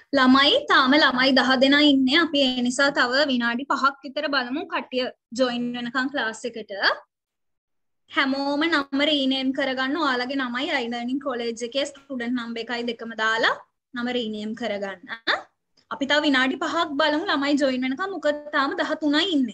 ළමයි තාම ළමයි 10 දෙනා ඉන්නේ. අපි ඒ නිසා තව විනාඩි 5ක් විතර බලමු කට්ටිය ජොයින් වෙනකන් ක්ලාස් එකට. හැමෝම නම රීනේම් කරගන්න. ඔයාලගේ නමයි iLearning College එකේ ස්ටුඩන්ට් නම්බර් එකයි දෙකම දාලා නම රීනේම් කරගන්න. අපි තව විනාඩි 5ක් බලමු ළමයි ජොයින් වෙනකන්. මොකද තාම 13යි ඉන්නේ.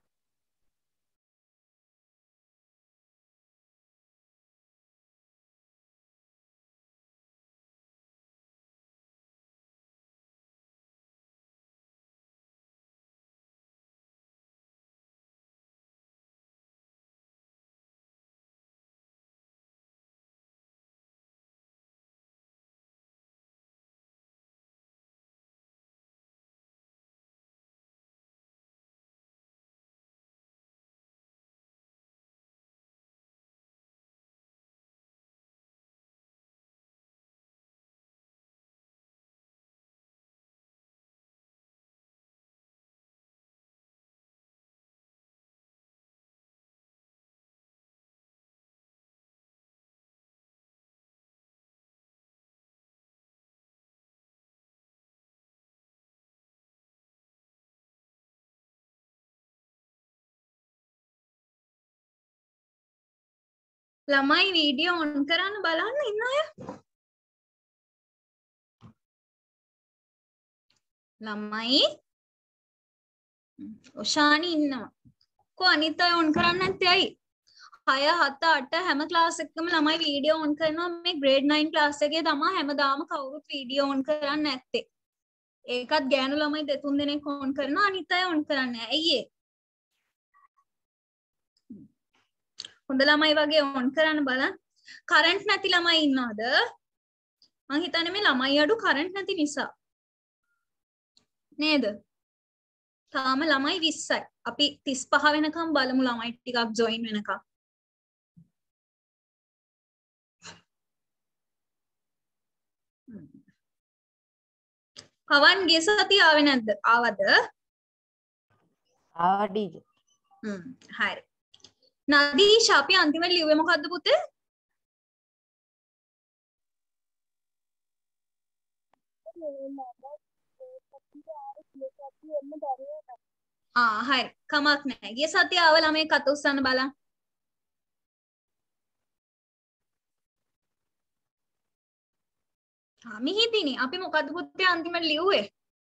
ළමයි වීඩියෝ ඔන් කරන්න බලන්න ඉන්න අය. ළමයි ඔෂානි ඉන්නවා. කො අනිත් අය ඔන් කරන්න නැත්තේ ඇයි? 6 7 8 හැම ක්ලාස් එකකම ළමයි වීඩියෝ ඔන් කරනවා. මේ grade 9 ක්ලාස් එකේ තමයි හැමදාම කවුරුත් වීඩියෝ ඔන් කරන්නේ නැත්තේ. ඒකත් ගෑනු ළමයි දෙතුන් දෙනෙක් ඔන් කරනවා. අනිත් අය ඔන් කරන්නේ නැහැ. ඇයි ඒ? හොඳ ළමයි වගේ ඔන් කරන්න බලන්න. කරන්ට් නැති ළමයි ඉන්නවද? මං හිතන්නේ මේ ළමයි අඩු කරන්ට් නැති නිසා. නේද? තාම ළමයි 20යි. අපි 35 වෙනකම් බලමු ළමයි ටිකක් ජොයින් වෙනකම්. පවන් ගිය සතිය ආවේ නැද්ද? ආවද? ආවා ටීචර්. හරි. නදීෂ අපි අන්තිමට ලිව්වේ මොකද්ද පුතේ? හරි. කමක් නැහැ. ගිය සතිය ආව ළමයි කත උස්සන්න බලන්න. මිහිදිනි අපි මොකද්ද පුතේ අන්තිමට ලිව්වේ?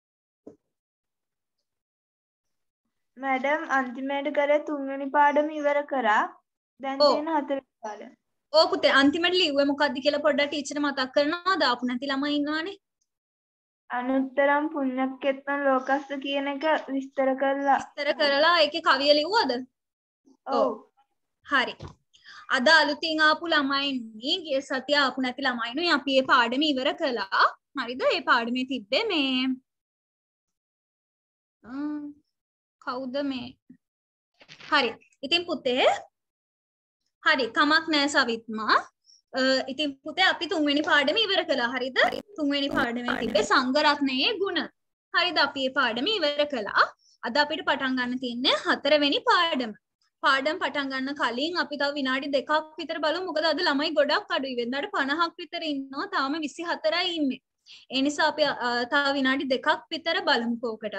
මැඩම් අන්තිමට කරේ 3 වෙනි පාඩම ඉවර කරා. දැන් තියෙන 4 වෙනි පාඩම. ඔව් පුතේ අන්තිමට ලිව්වේ මොකද්ද කියලා පොඩ්ඩක් ටීචර් මතක් කරනවා. දාපු නැති ළමයි ඉන්නවනේ. අනුත්තරම් පුඤ්ඤක්කෙත්තං ලෝකස්ස කියන එක විස්තර කරලා ඒකේ කවිය ලිව්වද? ඔව්. හරි. අද අලුතින් ආපු ළමයිනි ගිය සතිය ආපු නැති ළමයිනුයි අපි මේ පාඩම ඉවර කළා. හරිද? මේ පාඩමේ තිබ්බේ මේ කවුද මේ? හරි. ඉතින් පුතේ හරි කමක් නැහැ සවිත්මා. ඉතින් පුතේ අපි 3 වෙනි පාඩම ඉවර කළා. හරිද? 3 වෙනි පාඩමේ තිබ්බේ සංඝ රත්නයේ ගුණ. හරිද? අපි මේ පාඩම ඉවර කළා. අද අපිට පටන් ගන්න තියෙන්නේ 4 වෙනි පාඩම. පාඩම් පටන් ගන්න කලින් අපි තව විනාඩි 2ක් විතර බලමු. මොකද අද ළමයි ගොඩක් අඩුයි. වෙනදාට 50ක් විතර ඉන්නවා. තාම 24යි ඉන්නේ. ඒ නිසා අපි තව විනාඩි 2ක් විතර බලමු කෝකට.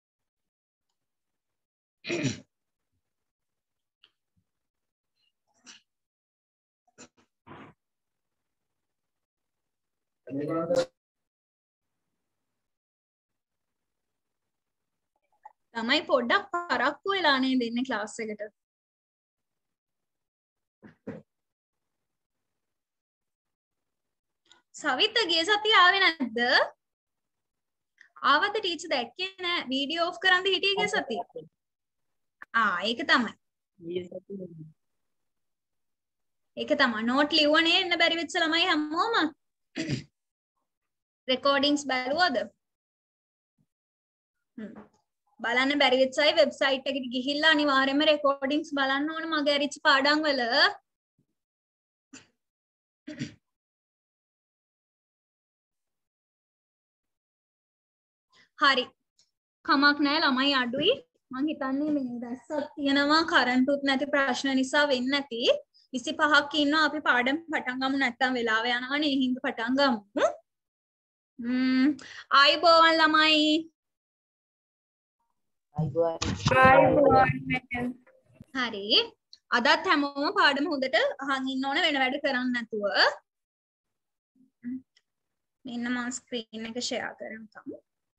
ළමයි පොඩ්ඩක් පරක්කු වෙලා නේද ඉන්නේ ක්ලාස් එකට. සවිත ගිය සතිය ආවේ නැද්ද? ආවද ටීචර් දැක්කේ නෑ. වීඩියෝ ඔෆ් කරන්ද හිටියේ ගිය සතිය? ඒක තමයි. ඒක තමයි. නෝට් ලිව්වනේ එන්න බැරි වෙච්ච ළමයි හැමෝම. රෙකෝඩින්ග්ස් බලුවද? බලන්න බැරි වෙච්ච අය වෙබ්සයිට් එකට ගිහිල්ලා අනිවාර්යයෙන්ම රෙකෝඩින්ග්ස් බලන්න ඕන මගේ අරිච්ච පාඩම් වල. හරි. කමක් නැහැ ළමයි අඩුයි. මං හිතන්නේ මේ දැස්සක් තියෙනවා කරන්ටුත් නැති ප්‍රශ්න නිසා වෙන්නේ නැති. 25ක් ඉන්නවා අපි පාඩම් පටන් ගමු නැත්තම් වෙලාව යනවනේ. ඒ හින්දා පටන් ගමු. ආයිබෝවන් ළමයි. හරි. අදත් හැමෝම පාඩම හොඳට අහන් ඉන්න ඕන වෙන වැඩ කරන්න නැතුව. මෙන්න මම ස්ක්‍රීන් එක ෂෙයා කරන්නම්.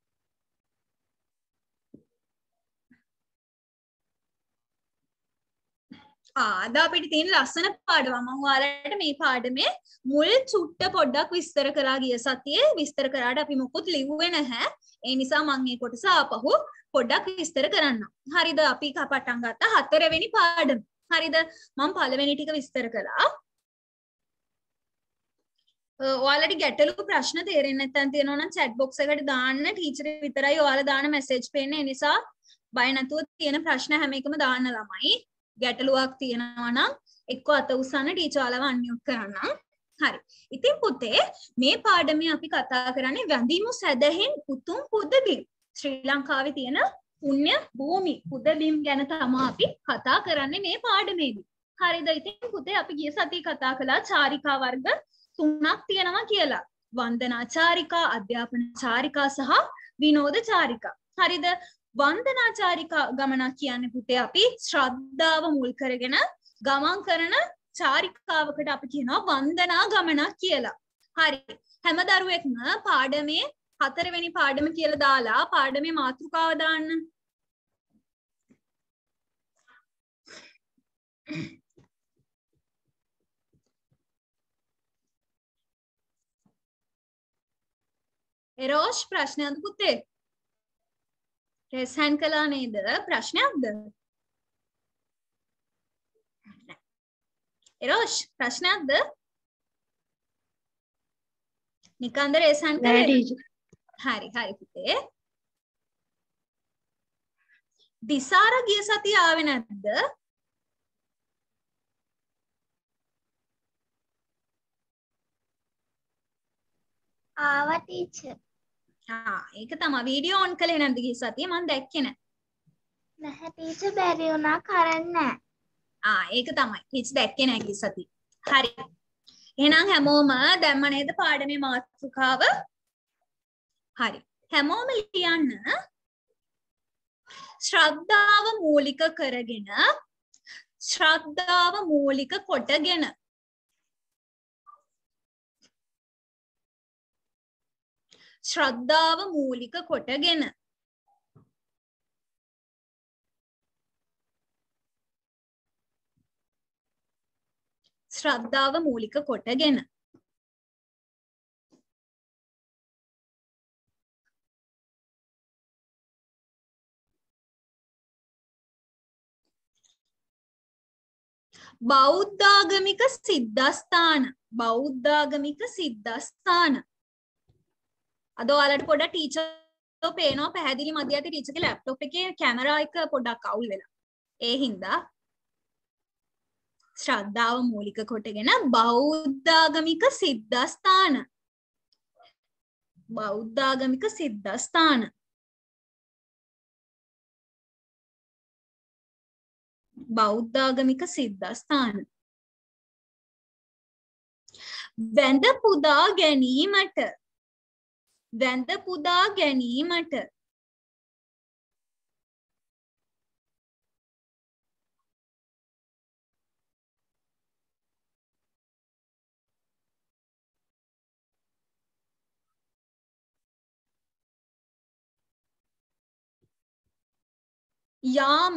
අද අපිට තියෙන ලස්සන පාඩම මම ඔයාලට මේ පාඩමේ මුල් චුට්ට පොඩ්ඩක් විස්තර කරලා ගිය සතියේ විස්තර කරාට අපි මොකුත් ලිව්වේ නැහැ. ඒ නිසා මම මේ කොටස ආපහු පොඩ්ඩක් විස්තර කරන්නම්. හරිද? අපි පටන් ගත්ත 4 වෙනි පාඩම. හරිද? මම පළවෙනි ටික විස්තර කළා. ඔයාලට ගැටලු ප්‍රශ්න තේරෙන්නේ නැත්නම් තියෙනවා නම් chat box එකට දාන්න. ටීචර් විතරයි ඔයාලා දාන මැසේජ් පේන්නේ. ඒ නිසා බය නැතුව තියෙන ප්‍රශ්න හැම එකම දාන්න ළමයි. ගැටලුවක් තියෙනවා නම් එක්ක අත උස්සන්න ටීචර් ඔයාලව අන්මියුට් කරන්නම්. හරි. ඉතින් පුතේ මේ පාඩමේ අපි කතා කරන්නේ වැඳිමු සැදැහෙන් උතුම් පුදබිම්. ශ්‍රී ලංකාවේ තියෙන පුණ්‍ය භූමි පුදබිම් ගැන තමයි අපි කතා කරන්නේ මේ පාඩමේදී. හරිද? ඉතින් පුතේ අපි ගිය සතියේ කතා කළා චාරිකා වර්ග 3ක් තියෙනවා කියලා. වන්දනා චාරිකා, අධ්‍යාපන චාරිකා සහ විනෝද චාරිකා. හරිද? වන්දනා චාරිකා ගමනක් කියන්නේ පුතේ අපි ශ්‍රද්ධාව මුල් කරගෙන ගමන් කරන චාරිකාවකට අපි කියනවා වන්දනා ගමනක් කියලා. හරි. හැම දරුවෙක්ම පාඩමේ 4 වෙනි පාඩම කියලා දාලා පාඩමේ මාතෘකාව දාන්න. එරෝෂ් ප්‍රශ්නයක්ද පුතේ? රේස් හෑන්ඩ් කළා නේද? ප්‍රශ්නයක්ද? එරෝෂ් ප්‍රශ්නයක්ද? නිකන්ද රේස් හෑන්ඩ් කළේ? හරි හරි පුතේ. දිසාර ගිය සතිය ආවේ නැද්ද? ආවා ටීචර්. ඒක තමයි වීඩියෝ ඔන් කළේ නැද්ද ගිය සතියේ? මම දැක්කේ නැහැ. නැහැ ටීචර් බැරි වුණා කරන්න නැහැ. ඒක තමයි. ටීචර් දැක්කේ නැහැ ගිය සතියේ. හරි. එහෙනම් හැමෝම දැම්ම නේද පාඩමේ මාතෘකාව? හරි. හැමෝම ලියන්න ශ්‍රද්ධාව මූලික කරගෙන ශ්‍රද්ධාව මූලික කොටගෙන ශ්‍රද්ධාව මූලික කොටගෙන ශ්‍රද්ධාව මූලික කොටගෙන බෞද්ධාගමික සිද්ධාස්ථාන අද ඔයාලට පොඩ්ඩක් ටීචර් පේනවා පැහැදිලි මදි ඇති ටීචර්ගේ ලැප්ටොප් එකේ කැමරා එක පොඩ්ඩක් අවුල් වෙලා. ඒ හින්දා ශ්‍රද්ධාව මූලික කොටගෙන බෞද්ධාගමික සිද්ධාස්ථාන වැඳ පුදා ගැනීමට යාම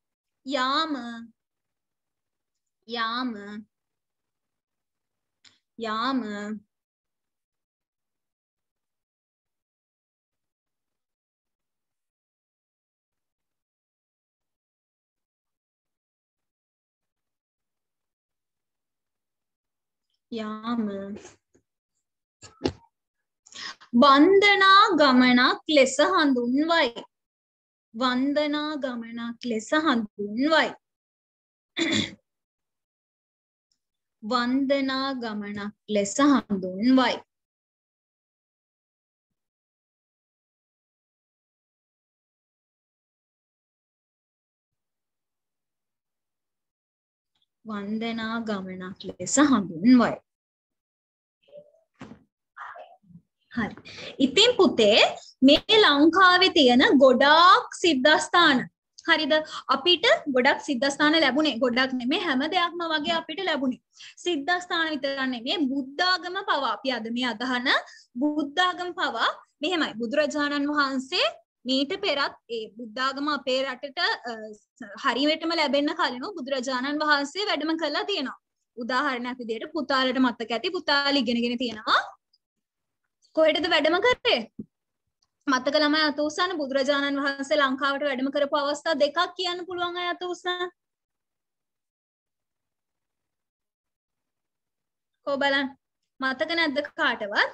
වන්දනා ගමනක් ලෙස හඳුන්වයි. වන්දනා ගමනක් ලෙස හඳුන්වයි. වන්දනා ගමනක් ලෙස හඳුන්වයි. වන්දනා ගමනක් ලෙස හඳුන්වයි. හරි. ඉතින් පුතේ මේ ලංකාවේ තියෙන ගොඩාක් සිද්ධාස්ථාන හරිද අපිට ගොඩක් සිද්ධාස්ථාන ලැබුණේ ගොඩක් නෙමෙයි හැම දෙයක්ම වගේ අපිට ලැබුණේ සිද්ධාස්ථාන විතර නෙමෙයි බුද්ධාගම පවා අපි අද මේ අදහන බුද්ධාගම පවා මෙහෙමයි බුදුරජාණන් වහන්සේ මීට පෙරත් ඒ බුද්ධාගම අපේ රටට හරියටම ලැබෙන්න කලින් බුදුරජාණන් වහන්සේ වැඩම කළා තියෙනවා උදාහරණයක් විදිහට පුතාලට මතක ඇති පුතාලා ඉගෙනගෙන තියෙනවා කොහෙටද වැඩම කරේ මතක ළමයි අත උස්සන්න බුදුරජාණන් වහන්සේ ලංකාවට වැඩම කරපු අවස්ථා දෙකක් කියන්න පුළුවන් අය අත උස්සන්න කො බලන්න මතක නැද්ද කාටවත්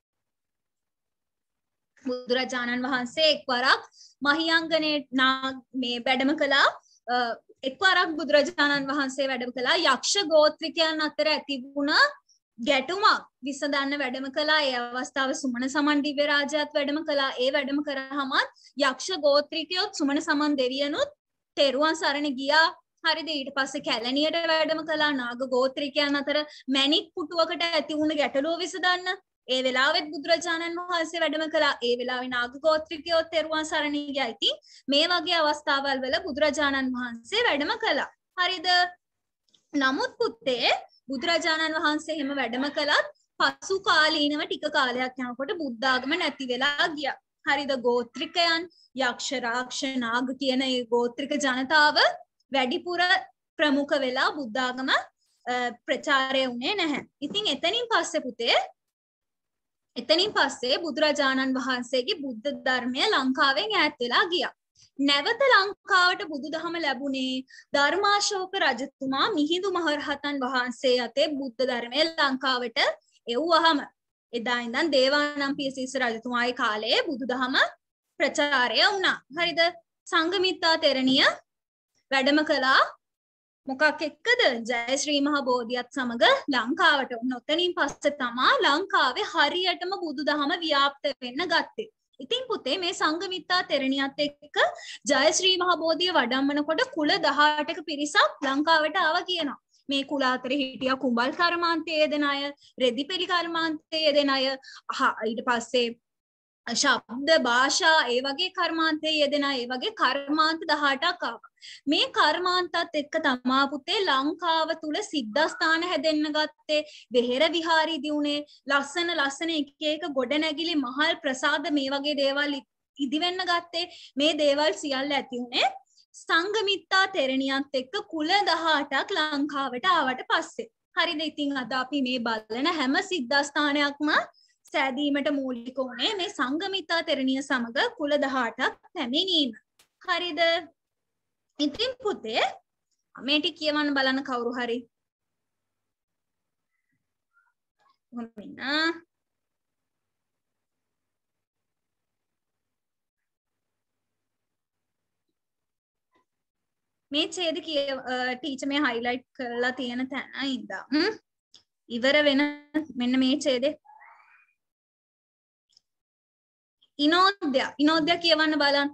බුදුරජාණන් වහන්සේ එක්වරක් මහියංගනේ මේ වැඩම කළා එක්වරක් බුදුරජාණන් වහන්සේ වැඩම කළා යක්ෂ ගෝත්‍රිකයන් අතර ඇති වුණ ගැටුමක් විසඳන්න වැඩම කළා ඒ අවස්ථාවේ සුමන සමන් දිව්‍ය රාජයාත් වැඩම කළා ඒ වැඩම කරාමත් යක්ෂ ගෝත්‍රිකයොත් සුමන සමන් දෙවියනුත් තෙරුවන් සරණ ගියා හරිද ඊට පස්සේ කැලණියට වැඩම කළා නාග ගෝත්‍රිකයන් අතර මැණික් පුටුවකට ඇති වුණ ගැටලුව විසඳන්න ඒ වෙලාවෙත් බුදුරජාණන් වහන්සේ වැඩම කළා ඒ වෙලාවේ නාග ගෝත්‍රිකයොත් තෙරුවන් සරණ ගියා ඉතින් මේ වගේ අවස්ථාවල් වල බුදුරජාණන් වහන්සේ වැඩම කළා හරිද නමුත් පුතේ බුදුරජාණන් වහන්සේ එහෙම වැඩම කළත් පසු කාලීනව ටික කාලයක් යනකොට බුද්ධාගම නැති වෙලා ගියා. හරිද ගෝත්‍රිකයන් යක්ෂ රාක්ෂ නාග කියන ඒ ගෝත්‍රික ජනතාව වැඩිපුර ප්‍රමුඛ වෙලා බුද්ධාගම ප්‍රචාරය වුණේ නැහැ. ඉතින් එතනින් පස්සේ පුතේ බුදුරජාණන් වහන්සේගේ බුද්ධ ධර්මය ලංකාවෙන් ඈත් වෙලා ගියා. නැවත ලංකාවට බුදුදහම ලැබුණේ ධර්මාශෝක රජතුමා මිහිඳු මහරහතන් වහන්සේ අතේ බුද්ධ ධර්මය ලංකාවට එව්වහම එදා ඉඳන් දේවානම්පියතිස්ස රජතුමාගේ කාලේ බුදුදහම ප්‍රචාරය වුණා. හරිද? සංඝමිත්තා තෙරණිය වැඩම කළා මොකක් එක්කද? ජයශ්‍රී මහ බෝධියත් සමග ලංකාවට. ඔතනින් පස්සේ තමා ලංකාවේ හරියටම බුදුදහම ව්‍යාප්ත වෙන්න ගත්තේ. ඉතින් පුතේ මේ සංඝමිත්තා තෙරණියත් එක්ක ජයශ්‍රී මහ බෝධිය වඩම්මනකොට කුල 18ක පිරිසක් ලංකාවට ආවා කියනවා. මේ කුල අතර හිටියා කුඹල් කර්මාන්තයේ යෙදෙන අය, රෙදිපෙලි කර්මාන්තයේ යෙදෙන අය, ඊට පස්සේ ශබ්ද භාෂා ඒ වගේ කර්මාන්තයේ යෙදෙන අය, ඒ වගේ කර්මාන්ත 18ක් ආවා. මේ කර්මාන්තත් එක්ක තමා පුතේ ලංකාව තුල සිද්ධාස්ථාන හැදෙන්න ගත්තේ, වෙහෙර විහාරී දියුනේ, ලස්සන එක එක ගොඩනැගිලි මහල් ප්‍රසාද මේ වගේ දේවල් ඉදි වෙන්න ගත්තේ. මේ දේවල් සියල්ල ඇති උනේ සංඝමිත්තා තෙරණියත් එක්ක කුල 18ක් ලංකාවට ආවට පස්සේ. හරිද? ඉතින් අද අපි මේ බලන හැම සිද්ධාස්ථානයක්ම සෑදීමට මූලික වුණේ මේ සංඝමිත්තා තෙරණිය සමග කුල 18ක් පැමිණීම. හරිද? ඉතින් පුතේ මේ ටික කියවන්න බලන්න කවුරු හරි. මේ ඡේද ටීචර් මේ හයිලයිට් කරලා තියෙන තැන ඉඳන් ඉවර වෙන මෙන්න මේ ඡේදේ ඉනෝද්‍ය කියවන්න බලන්න.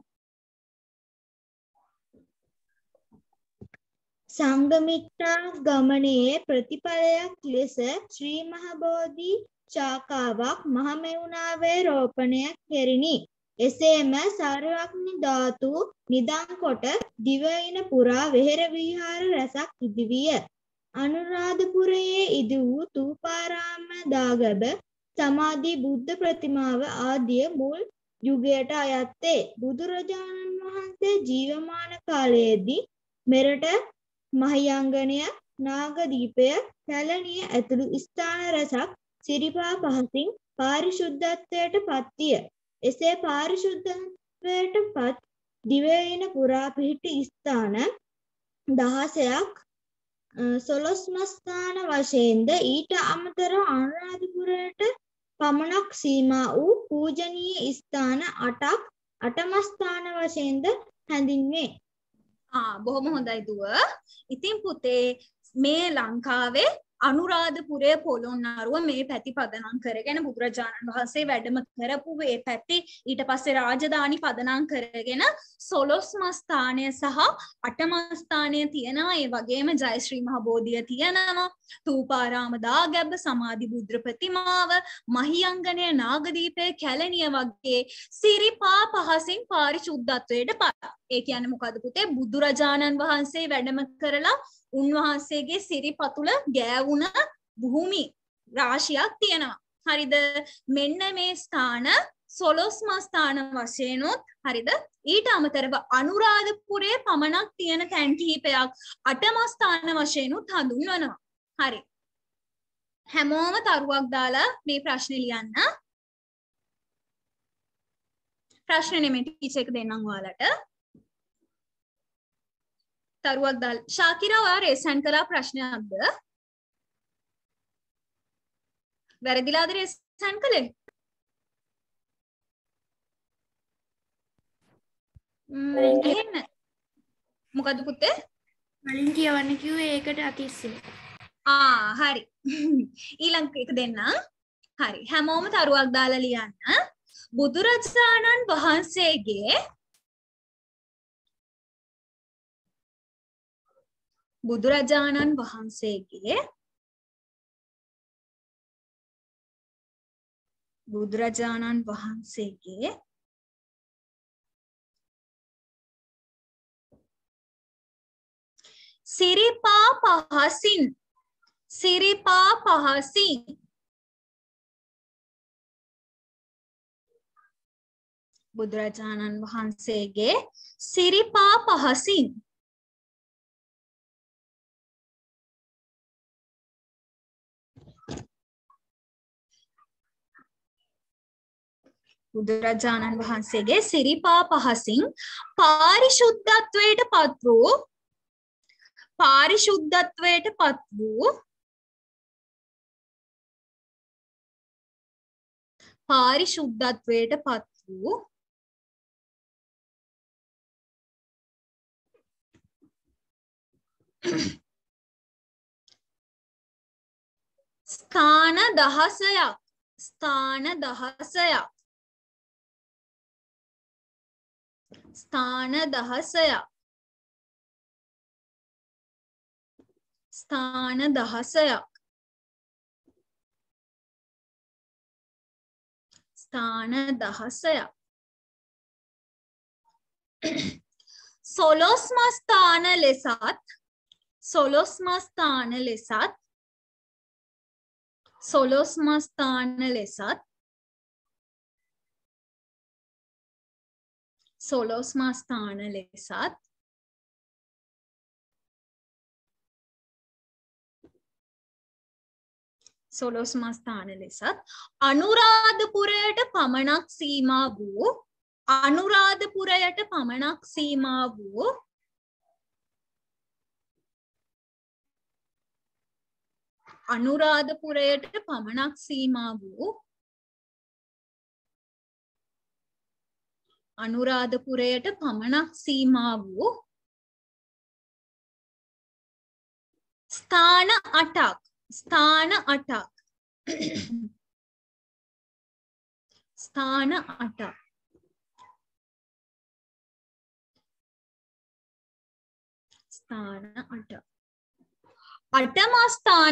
සංඝමිත්තා ගමනයේ ප්‍රතිඵලයක් ලෙස ශ්‍රී මහ බෝධි ශාඛාවක් මහමෙවුනාවේ රෝපණය කෙරිණි. එසේම සර්වඥ ධාතු නිදන් කොට දිවයින පුරා වෙහෙර විහාර රැසක් ඉදිවිය. අනුරාධපුරයේ ඉදි වූ තූපාරාම දාගැබ සමාධි බුද්ධ ප්‍රතිමාව ආදිය මුල් යුගයට අයත්තේ. බුදුරජාණන් වහන්සේ ජීවමාන කාලයේදී මෙරට මහියංගනය, නාගදීපය, කැලණිය ඇතුළු ස්ථාන රැසක් සිරිපා පහසින් පාරිශුද්ධත්වයට පත්විය. එසේ පාරිශුද්ධත්වයට පත් දිවයින පුරා පිහිටි ස්ථාන 16ක් සොළොස්මස්ථාන වශයෙන්ද ඊට අමතරව අනුරාධපුරයට පමණක් සීමා වූ පූජනීය ස්ථාන 8ක් අටමස්ථාන වශයෙන්ද හැඳින්වේ. බොහොම හොඳයි දුව. ඉතින් පුතේ මේ ලංකාවේ අනුරාධපුරය පොළොන්නරුව මේ පැති පදනම් කරගෙන බුදුරජාණන් වහන්සේ වැඩම කරපු මේ පැති ඊට පස්සේ රාජධානි පදනම් කරගෙන 12 මස් ස්ථානය සහ 8 මස් ස්ථානය තියෙනවා. ඒ වගේම ජයශ්‍රී මහ බෝධිය තියෙනවා. තූපාරාම දාගැබ සමාධි බුද්ධ ප්‍රතිමාව මහියංගනය නාගදීපය කැලණිය වගේ සිරිපා පහසින් පාරිශුද්ධත්වයට පත්. ඒ කියන්නේ මොකද පුතේ? බුදුරජාණන් වහන්සේ වැඩම කරලා උන්වහන්සේගේ සිරිපතුල ගෑවුන භූමි රාශියක් තියෙනවා. හරිද? මෙන්න මේ ස්ථාන 12 මස් ස්ථාන වශයෙන් උත් හරිද? ඊට අමතරව අනුරාධපුරයේ පමණක් තියෙන තැන් කිහිපයක් 8 මස් ස්ථාන වශයෙන් උත් හඳුන්වනවා. හරි. හැමෝම තරුවක් දාලා මේ ප්‍රශ්නේ ලියන්න. ප්‍රශ්නේ නෙමෙයි ටීචර් එක දෙන්නම් ඔයාලට. තරුවක් දාලා ශාකිරා ඔයා රේසන් කළා ප්‍රශ්නයක්ද? වැරදිලාද රේසන් කළේ? එහෙන්න. මොකද පුතේ? වලින් කියවන්න කිව්වේ ඒකට අතිස්සේ. හරි. ඊළඟ එක දෙන්නම්. හරි. හැමෝම තරුවක් දාලා ලියන්න. බුදුරජාණන් වහන්සේගේ සිරිපා පහසින් බුදුරජාණන් වහන්සේගේ සිරිපා පහසින් පාරිශුද්ධත්වයට පත් වූ ස්ථාන දහසයක් සොළොස්මස් ස්ථාන ලෙසත් අනුරාධපුරයට පමණක් සීමා වූ ස්ථාන අටක් අටම ස්ථාන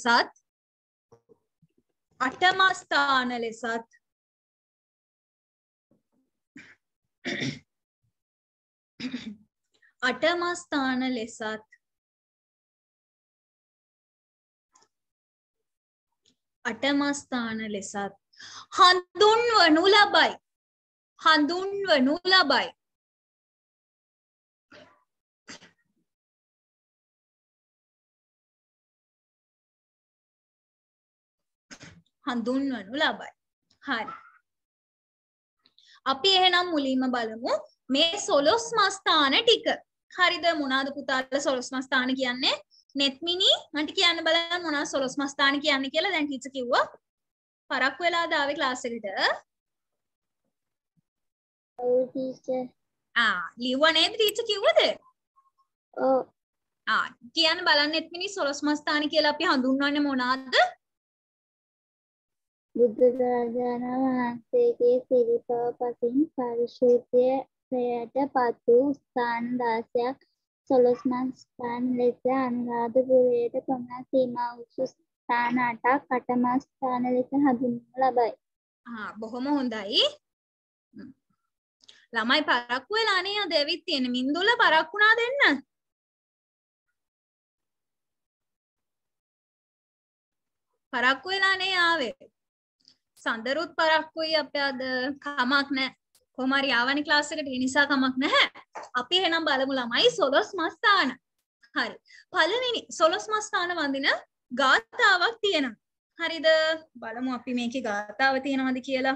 ලෙසත් හඳුන්වනු ලබයි. හරි. අපි එහෙනම් මුලින්ම බලමු මේ 12 මස් ස්ථාන ටික. හරිද? මොනවාද පුතාලා 12 මස් ස්ථාන කියන්නේ? නෙත්මිනි මට කියන්න බලන්න මොනවද 12 මස් ස්ථාන කියන්නේ කියලා. දැන් ටීචර් කිව්වා. පරක්කු වෙලාද ආවේ ක්ලාස් එකට? ඔව් ටීචර්. ලිව්වා නේද ටීචර් කිව්වද? ඔව්. කියන්න බලන්න එත්මිනි සොළොස්මස්ථාන කියලා අපි හඳුන්වන්නේ මොනවාද? බුදුරජාණන් වහන්සේගේ සිරිපා පසින් පරිශුද්ධයට පත් වූ ස්ථාන 16ක් 16 ස්ථාන ලෙස අනුරාධපුරයට පමණ සීමා වූ ස්ථාන 8ක් අටම ස්ථාන ලෙස හඳුන්වනු ලබයි. බොහොම හොඳයි. ළමයි පරක්කු වෙලා නේ අද ඇවිත් තියෙන. මින්දුල පරක්කුණා දෙන්න. පරක්කු වෙලා නේ ආවේ. සඳරුත් පරක්කුයි අපේ අද කමක් නැහැ. කොහොම හරි ආවනේ ක්ලාස් එකට. ඒ නිසා කමක් නැහැ. අපි එහෙනම් බලමු ළමයි සොළොස්මස්ථාන. හරි. පළවෙනි සොළොස්මස්ථාන වඳින ගාථාවක් තියෙනවා. හරිද? බලමු අපි මේකේ ගාථාව තියෙනවද කියලා.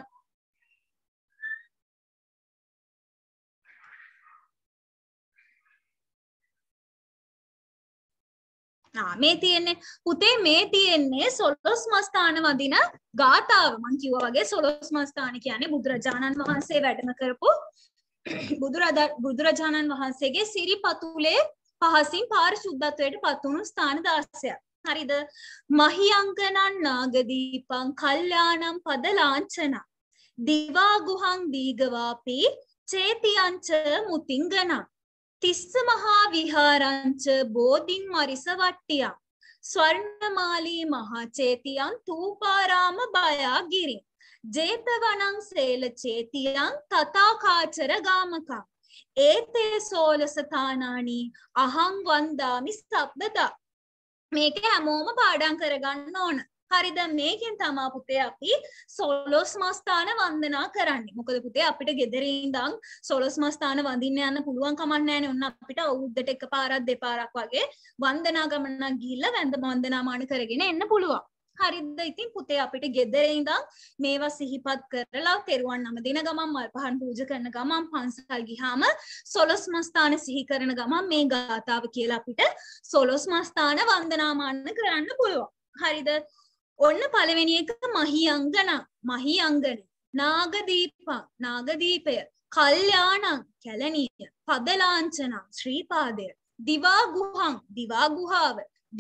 මේ තියෙන්නේ පුතේ මේ තියෙන්නේ සොළොස්මස්ථාන වඳින ගාථාව. මං කිව්වා වගේ සොළොස්මස්ථාන කියන්නේ බුදුරජාණන් වහන්සේ වැඩම කරපු බුදුරජාණන් වහන්සේගේ සිරිපතුලේ පහසින් පාරිශුද්ධත්වයට පත් වුණු ස්ථාන 16ක්. හරිද? මහියංගනං නාගදීපං කල්යාණං පදලාංඡන දිවා ගුහං දීගවාපි චේතියංච මුතිංගන තිස්ස මහා විහාරංච බෝධින් මරිස වට්ටියං ස්වර්ණමාලී මහා චේතියං තූපාරාම බයාගිරි ජේතවනං සේල චේතියං තථාකාචර ගාමකං ඒතේ සෝලසතානානි අහං වන්දාමි සබ්බදා. මේක හැමෝම පාඩම් කරගන්න ඕන. හරිද? මේකෙන් තමයි පුතේ අපි සොළොස්මස්ථාන වන්දනා කරන්නේ. මොකද පුතේ අපිට ගෙදර ඉඳන් සොළොස්මස්ථාන වඳින්න යන්න පුළුවන් කමක් නැහැනේ. ඔන්න අපිට අවුරුද්දට එකපාරක් දෙපාරක් වගේ වන්දනා ගමනක් ගිහිල්ලා වන්දනාමාන කරගෙන එන්න පුළුවන්. හරිද? ඉතින් පුතේ අපිට ගෙදර ඉඳන් මේවා සිහිපත් කරලා තෙරුවන් නම දෙන ගමන් මල් පහන් පූජා කරන ගමන් පන්සල් ගියාම සොළොස්මස්ථාන සිහි කරන ගමන් මේ ගාථාව කියලා අපිට සොළොස්මස්ථාන වන්දනාමාන කරන්න පුළුවන්. හරිද? ඔන්න පළවෙනි එක මහියංගන. මහියංගන නාගදීපය කල්යාණං කැලණිය පදලාංඡන ශ්‍රීපාදය දිවා ගුහං දිවා ගුහාව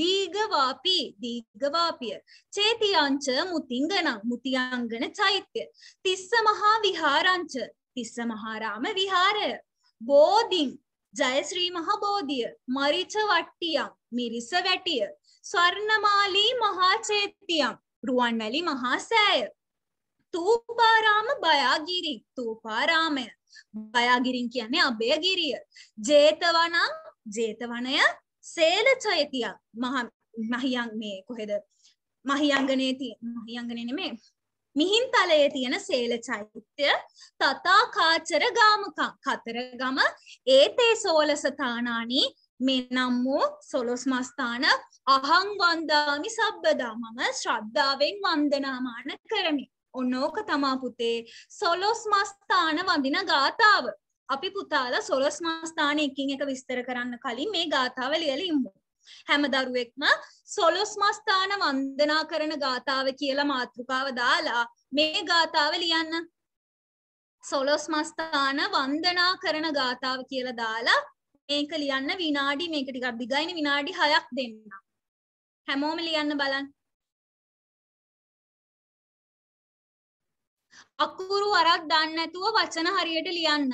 දීගවාපිය චේතියංච මුතිංගනං මුතියංගන චෛත්‍ය තිස්ස මහා විහාරංච තිස්ස මහාරාම විහාරය බෝධින් ජය ශ්‍රී මහා බෝධිය මරිච වට්ටියං මිරිස වැටිය ස්වර්ණමාලී මහා චේතියං රුවන්වැලි මහා සෑය තූපාරාම බයාගිරි තූපාරාමය බයාගිරින් කියන්නේ අභයගිරිය ජේතවනං ජේතවනය සේල චෛත්‍යයක් මහියං මේ කොහෙද මහියංගනේ නෙමෙයි මිහින්තලයේ තියෙන සේල චෛත්‍ය තථාකාචර ගාමකං කතරගම ඒතේ සෝලසතානානි මේ නම් වූ සොළොස්මස්ථාන අහං වන්දාමි සබ්බදා මම ශ්‍රද්ධාවෙන් වන්දනාමාන කරමි. ඔන්නෝක තමා පුතේ සොළොස්මස්ථාන වඳින ගාථාව. අපි පුතාලා සොළොස්මස්ථාන එකින් එක විස්තර කරන්න කලින් මේ ගාථාව ලියලා ඉමු. හැම දරුවෙක්ම සොළොස්මස්ථාන වන්දනා කරන ගාථාව කියලා මාතෘකාව දාලා මේ ගාථාව ලියන්න. සොළොස්මස්ථාන වන්දනා කරන ගාථාව කියලා දාලා මේක ලියන්න විනාඩි මේක ටිකක් දිගයිනේ විනාඩි 6ක් දෙන්න. හැමෝම ලියන්න බලන්න. අකුරු වරක් දාන්න නැතුව වචන හරියට ලියන්න.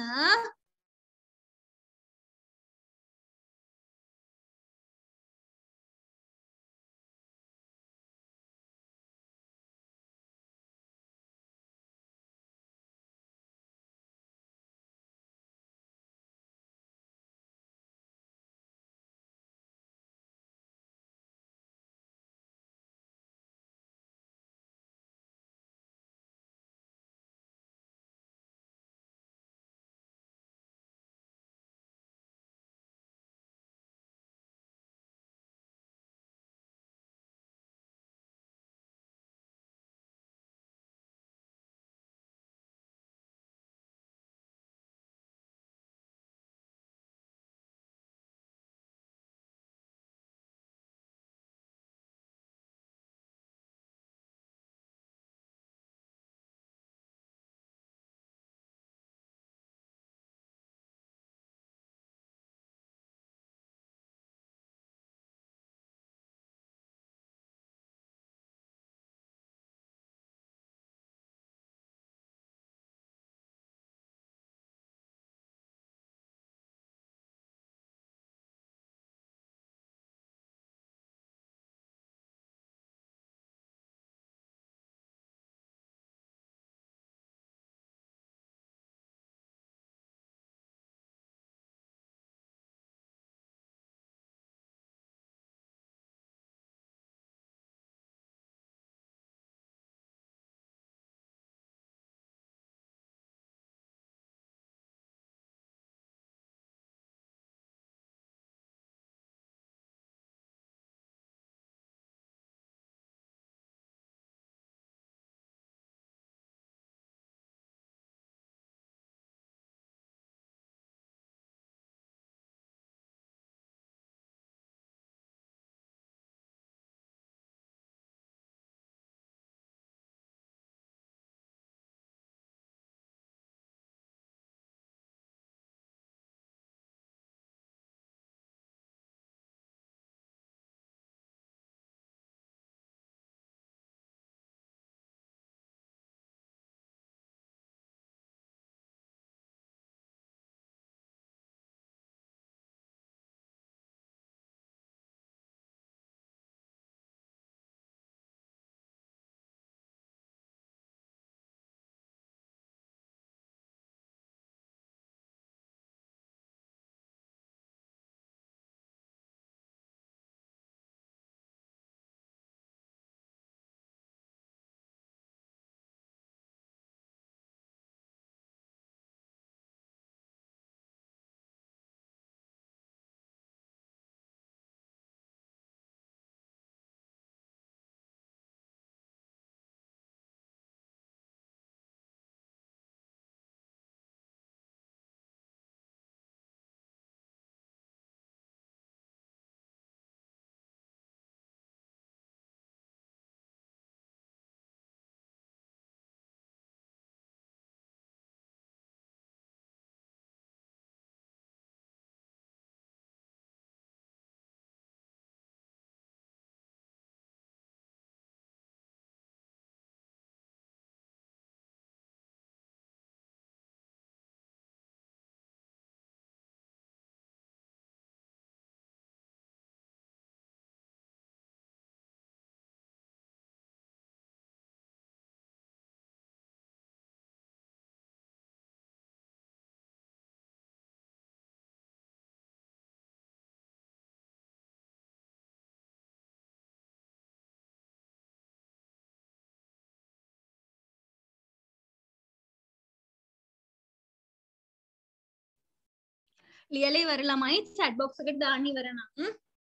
ලියලා ඉවර ළමයි chat box එකට දාන්න ඉවර නම්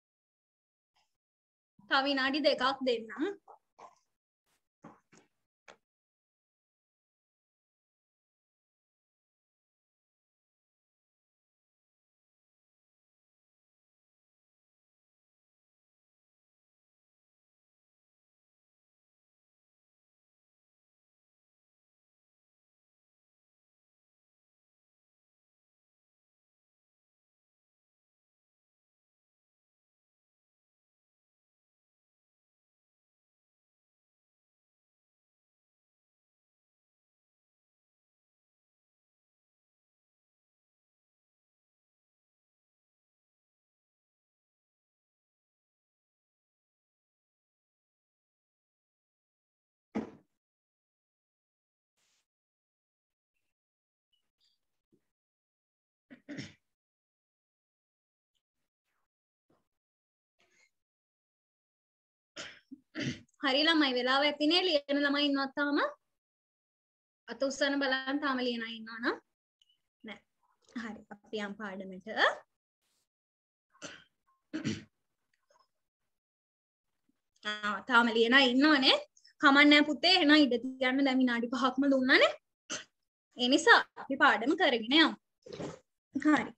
තව විනාඩි 2ක් දෙන්නම්. හරි ළමයි වෙලාව ඇතිනේ ලියන ළමයි ඉන්නවත් තාම අත උස්සන බලන්න තාම ලියන අය ඉන්නවා නම් නෑ හරි අපි යම් පාඩමට තාම ලියන අය ඉන්නවනේ කමක් නෑ පුතේ එහෙනම් ඉඩ තියන්න දැන් විනාඩි 5ක්ම දුන්නානේ ඒ නිසා අපි පාඩම කරගෙන යමු හරි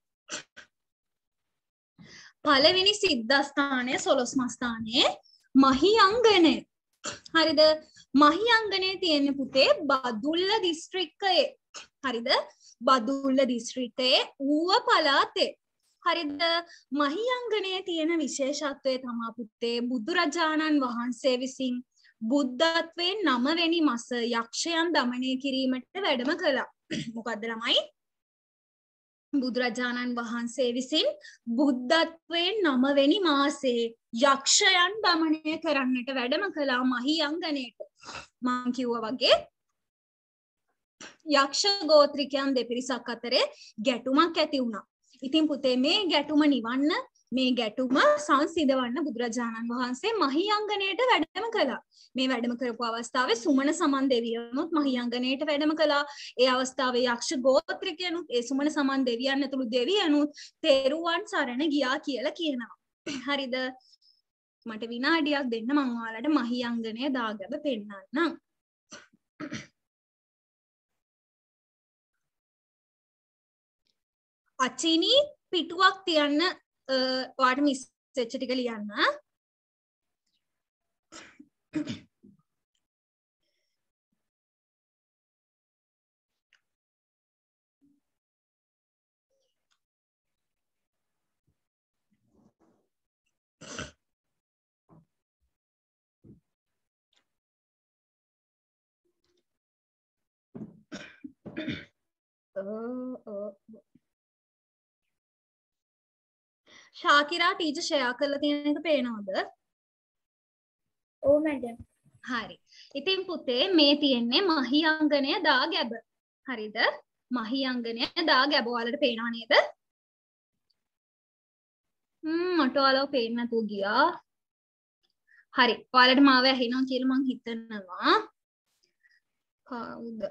පළවෙනි සිද්ධාස්ථානය සොළොස්මස්ථානයේ මහියංගනය හරිද මහියංගනය තියෙන පුතේ බදුල්ල දිස්ත්‍රික්කයේ හරිද බදුල්ල දිස්ත්‍රික්කයේ ඌව පළාතේ හරිද මහියංගනයේ තියෙන විශේෂත්වය තමයි පුතේ බුදුරජාණන් වහන්සේ විසින් බුද්ධත්වයෙන් 9 වෙනි මාස යක්ෂයන් দমনය කිරීමට වැඩම කළා මොකද්ද ළමයි බුදුරජාණන් වහන්සේ විසින් බුද්ධත්වයෙන් 9 වෙනි මාසේ යක්ෂයන් দমনය කරන්නට වැඩම කළා මහියංගනයට මම කිව්වා වගේ යක්ෂ ගෝත්‍රිකයන් දෙපිරිසක් අතරේ ගැටුමක් ඇති වුණා. ඉතින් පුතේ මේ ගැටුම නිවන්න මේ ගැටුම සංසිඳවන්න බුදුරජාණන් වහන්සේ මහියංගනයට වැඩම කළා. මේ වැඩම කරපු අවස්ථාවේ සුමන සමන් දෙවියනුත් මහියංගනයට වැඩම කළා. ඒ අවස්ථාවේ යක්ෂ ගෝත්‍රිකයනුත් ඒ සුමන සමන් දෙවියන් ඇතුළු දෙවියනුත් තෙරුවන් සරණ ගියා කියලා කියනවා. හරිද? මට විනාඩියක් දෙන්න මම ඔයාලට මහියංගනය දාගැබ පෙන්නන්නම්. අචිනි පිටුවක් තියන්න ඔයාට මිස් වෙච්ච ටික ලියන්න. ශාකිරා ටීචර් ෂෙයා කරලා තියෙන එක පේනවද? ඔව් මැඩම්. හරි. ඉතින් පුතේ මේ තියෙන්නේ මහියංගනය දාගැබ. හරිද? මහියංගනය දාගැබ ඔයාලට පේනව නේද? මට ඔයාලව පේන්නේ නැතුව ගියා. හරි. ඔයාලට මාව ඇහෙනවා කියලා මං හිතනවා. කවුද?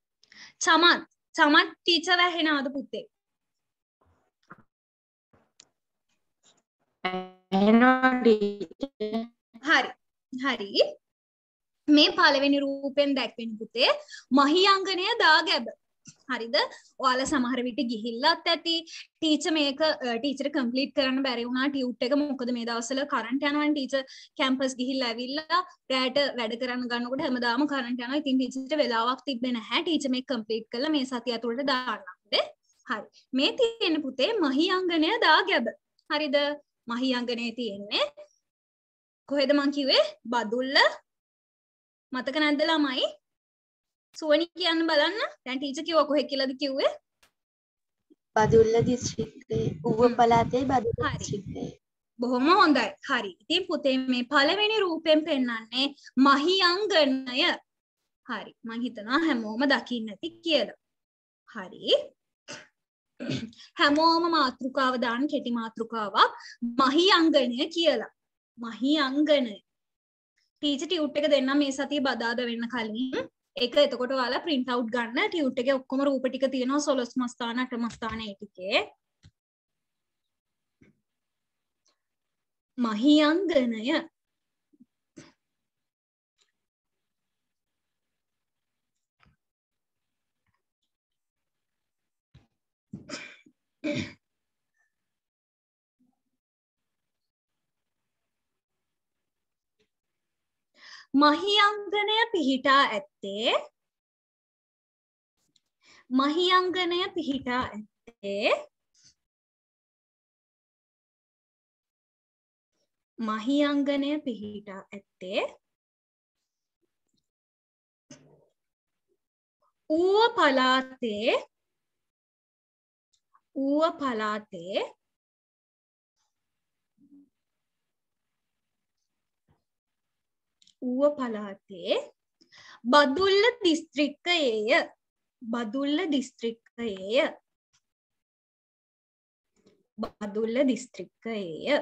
චමත් ටීචර් ඇහෙනවද පුතේ? හරි මේ පළවෙනි රූපෙන් දැක්වෙන පුතේ මහියංගනය දාගැබ හරිද ඔයාලා සමහර විට ගිහිල්ලත් ඇති ටීචර් කම්ප්ලීට් කරන්න බැරි වුණා ටියුට් එක මොකද මේ දවස්වල කරන්ට් යනවනේ ටීචර් කැම්පස් ගිහිල්ලා ඇවිල්ලා රැට වැඩ කරන්න ගන්නකොට හැමදාම කරන්ට් යනවා ඉතින් ටීචර්ට වෙලාවක් තිබ්බේ නැහැ ටීචර් මේක කම්ප්ලීට් කරලා මේ සතිය ඇතුළත දාන්න හරි මේ තියෙන පුතේ මහියංගනය දාගැබ හරිද මහියංගනයේ තියෙන්නේ කොහෙද මං කිව්වේ බදුල්ල මතක නැද්ද ළමයි සුවනි කියන්න බලන්න දැන් ටීචර් කිව්වා කොහෙද කියලාද කිව්වේ බදුල්ල දිස්ත්‍රික්කයේ ඌව පළාතේ බදුල්ල දිස්ත්‍රික්කයේ බොහොම හොඳයි හරි ඉතින් පුතේ මේ පළවෙනි රූපෙන් පෙන්වන්නේ මහියංගනය හරි මං හිතනවා හැමෝම දකින්න ඇති කියලා හරි හැමෝම මාතෘකාව දාන්න කෙටි මාතෘකාවක් මහියංගනය කියලා මහියංගනය ටීචර් ටියුට් එක දෙන්නම් මේ සතිය බදාද වෙන්න කලින් ඒක එතකොට ඔයාලා print out ගන්න ටියුට් එකේ ඔක්කොම රූප ටික තියෙනවා 16 මස්ථාන 8 මස්ථාන ඒ ටිකේ මහියංගනය මහියංගනය පිහිටා ඇත්තේ මහියංගනය පිහිටා ඇත්තේ මහියංගනය පිහිටා ඇත්තේ ඌව පළාතේ බදුල්ල දිස්ත්‍රික්කයේය බදුල්ල දිස්ත්‍රික්කයේය බදුල්ල දිස්ත්‍රික්කයේය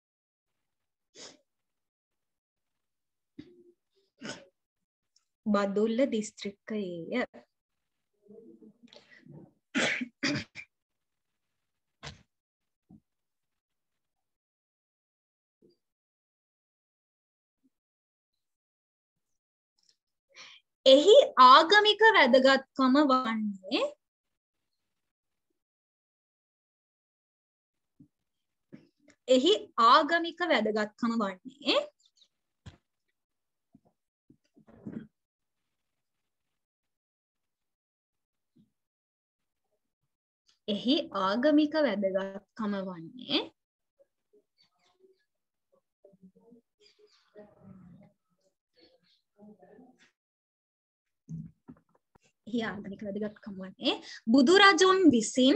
බදුල්ල දිස්ත්‍රික්කයේය එහි ආගමික වැදගත්කම වන්නේ එහි ආගමික වැදගත්කම වන්නේ එහි ආගමික වැදගත්කම වන්නේ එහි ආගමික වැදගත්කම වන්නේ බුදුරජුන් විසින්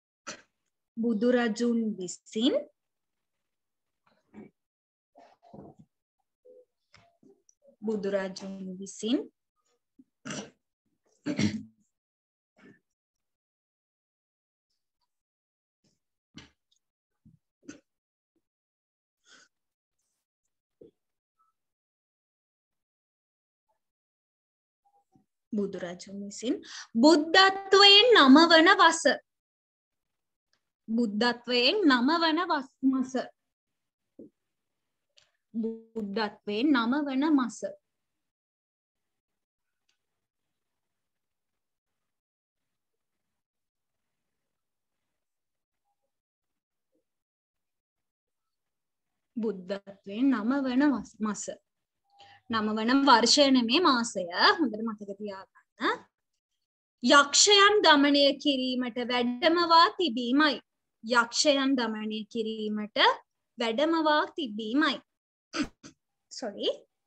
බුද්ධත්වයෙන් 9 වන වස බුද්ධත්වයෙන් 9 වන මස බුද්ධත්වයෙන් 9 වන මස බුද්ධත්වයෙන් 9 වන මස 9 වන වර්ෂය නෙමේ මාසය හොඳට මතක තියාගන්න යක්ෂයන් দমনය කිරීමට වැඩමවා තිබීමයි යක්ෂයන් দমনය කිරීමට වැඩමවා තිබීමයි sorry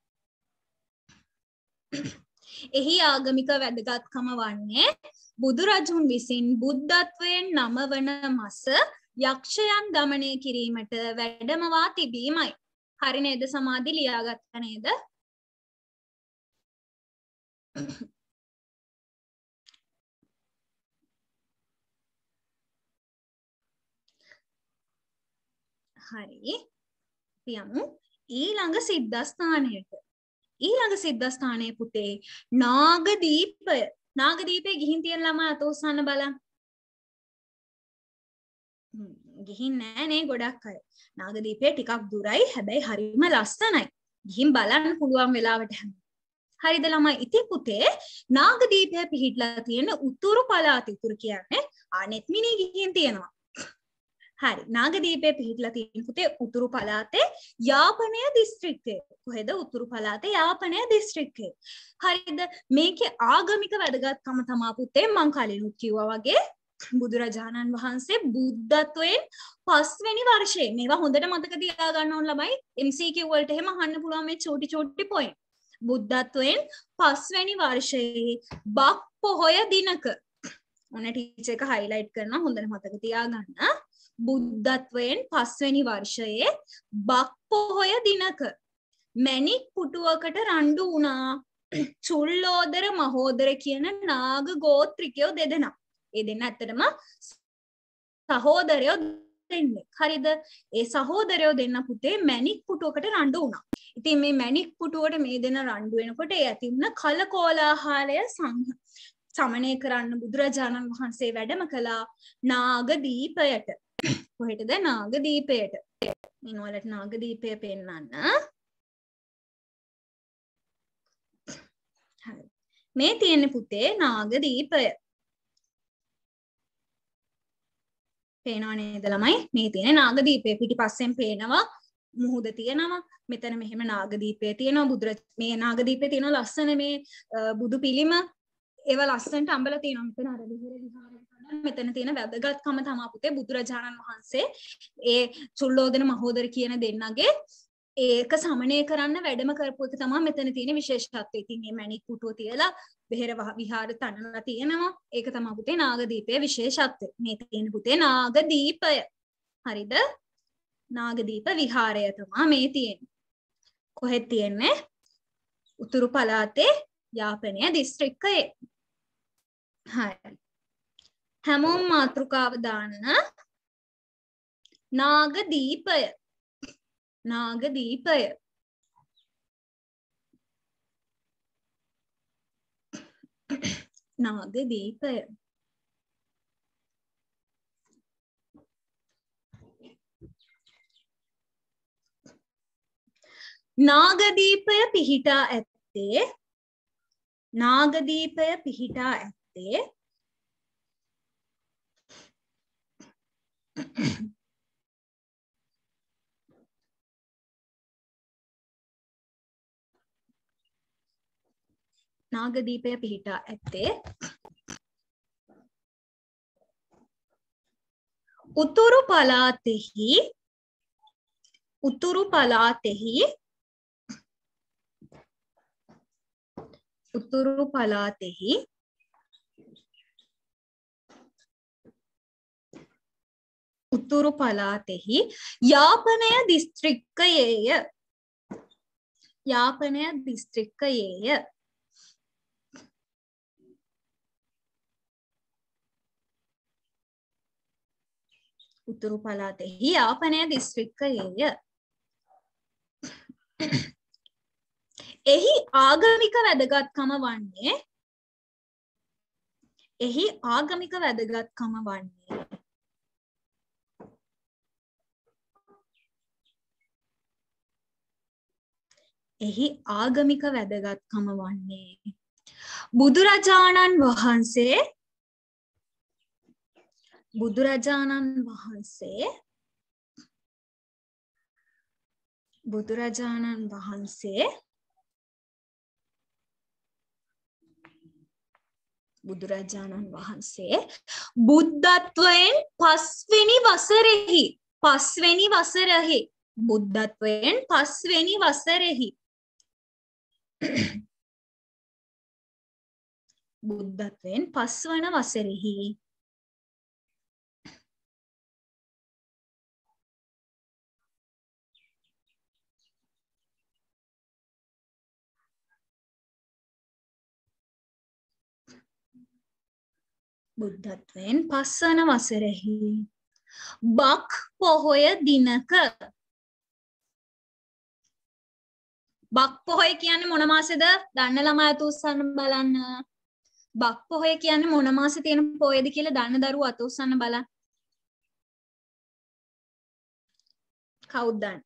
එහි ආගමික වැදගත්කම වන්නේ බුදුරජුන් විසින් බුද්ධත්වයෙන් 9 වන මස යක්ෂයන් দমনය කිරීමට වැඩමවා තිබීමයි හරි නේද සමාධි ලියාගත්ත නේද හරි පියමු ඊළඟ සිද්ධාස්ථානයේ පුතේ නාගදීපය ගිහින් තියෙන ළමයි අත උස්සන්න බලන්න ගිහින් නෑ නේ ගොඩක් අය නාගදීපය ටිකක් දුරයි හැබැයි හරිම ලස්සනයි ගිහින් බලන්න පුළුවන් වෙලාවට හරිද ළමයි ඉතින් පුතේ නාගදීපය පිහිටලා තියෙන උතුරු පළාත උතුරු කියන්නේ අනෙත් මිනි ගිහින් තියෙනවා හරි නාගදීපය පිහිටලා තියෙන පුතේ උතුරු පළාතේ යාපනය දිස්ත්‍රික්කයේ කොහෙද උතුරු පළාතේ යාපනය දිස්ත්‍රික්කයේ හරිද මේකේ ආගමික වැදගත්කම තමයි පුතේ මං කලිනුත් කිව්වා වගේ බුදුරජාණන් වහන්සේ බුද්ධත්වයෙන් 5 වෙනි වර්ෂයේ මේවා හොඳට මතක තියාගන්න ඕන ළමයි MCQ වලට එහෙම අහන්න පුළුවන් මේ චූටි පොයින්ට් බුද්ධත්වයෙන් 5 වෙනි වර්ෂයේ බක් පොහොය දිනක ඔන්න ටීචර් එක හයිලයිට් කරනවා හොඳට මතක තියාගන්න බුද්ධත්වයෙන් 5 වෙනි වර්ෂයේ බක් පොහොය දිනක මැණික් පුටුවකට රණ්ඩු වුණා චුල්ලෝදර මහෝදර කියන නාග ගෝත්‍රිකයෝ දෙදෙනා ඒ දෙන්න ඇත්තටම සහෝදරයෝ දෙන්නේ හරිද ඒ සහෝදරයෝ දෙන්න පුතේ මැණික් පුටුවකට රණ්ඩු වුණා ඉතින් මේ මැණික් පුටුවට මේ දෙන රණ්ඩු වෙනකොට ඒ ඇති වුණ කලකෝලාහලය සමනය කරන්න බුදුරජාණන් වහන්සේ වැඩම කළා නාගදීපයට කොහෙටද? නාගදීපයට. මම ඔයාලට නාගදීපය පෙන්නන්න. හරි. මේ තියෙන්නේ පුතේ නාගදීපය. පේනව නේද ළමයි? මේ තියෙන නාගදීපය පිටිපස්සෙන් පේනවා මුහුද තියෙනවා. මෙතන මෙහෙම නාගදීපය තියෙනවා. මේ නාගදීපේ තියෙන ලස්සන මේ බුදු පිළිම ඒව ලස්සනට අඹලා තියෙනවා. මෙතන අර විහාරය මෙතන තියෙන වැදගත්කම තමයි පුතේ බුදුරජාණන් වහන්සේ ඒ චුල්ලෝදන මහෝදර කියන දෙන්නගේ ඒක සමනය කරන්න වැඩම කරපු එක තමයි මෙතන තියෙන විශේෂත්වය. ඉතින් මේ මණික් පුටුව තියලා බෙහෙර විහාර තනලා තියෙනවා. ඒක තමයි පුතේ නාගදීපයේ විශේෂත්වය. මේ තියෙන පුතේ නාගදීපය. හරිද? නාගදීප විහාරය තමයි මේ තියෙන්නේ. කොහෙද තියෙන්නේ? උතුරු පළාතේ යාපනය දිස්ත්‍රික්කයේ. හරි. හැමෝම මාතෘකාව දාන්න. නාගදීපය. නාගදීපය. නාගදීපය. නාගදීපය පිහිටා ඇත්තේ නාගදීපය පිහිටා ඇත්තේ නාගදීපය පිහිටා ඇත්තේ උතුරු පළාතෙහි උතුරු පළාතෙහි උතුරු පළාතෙහි උතුරු පළාතෙහි යාපනය දිස්ත්‍රික්කයේය. යාපනය දිස්ත්‍රික්කයේය. උතුරු පළාතෙහි යාපනය දිස්ත්‍රික්කයේය. එහි ආගමික වැදගත්කම වන්නේ එහි ආගමික වැදගත්කම වන්නේ එහි ආගමික වැදගත්කම වන්නේ බුදුරජාණන් වහන්සේ බුදුරජාණන් වහන්සේ බුද්ධත්වයෙන් පස්වෙනි වසරෙහි බුද්ධත්වයෙන් පස්වෙනි වසරෙහි බුද්ධත්වයෙන් පස්වන වසරෙහි බුද්ධත්වයෙන් පස්වන වසරෙහි බක් පොහොය දිනක බක් පොහොය කියන්නේ මොන මාසෙද? දන්න ළමයි අත උස්සන්න බලන්න. බක් පොහොය කියන්නේ මොන මාසේ තියෙන පොයේද කියලා දන්න දරුවෝ අත උස්සන්න බලන්න. කවුද දන්නේ?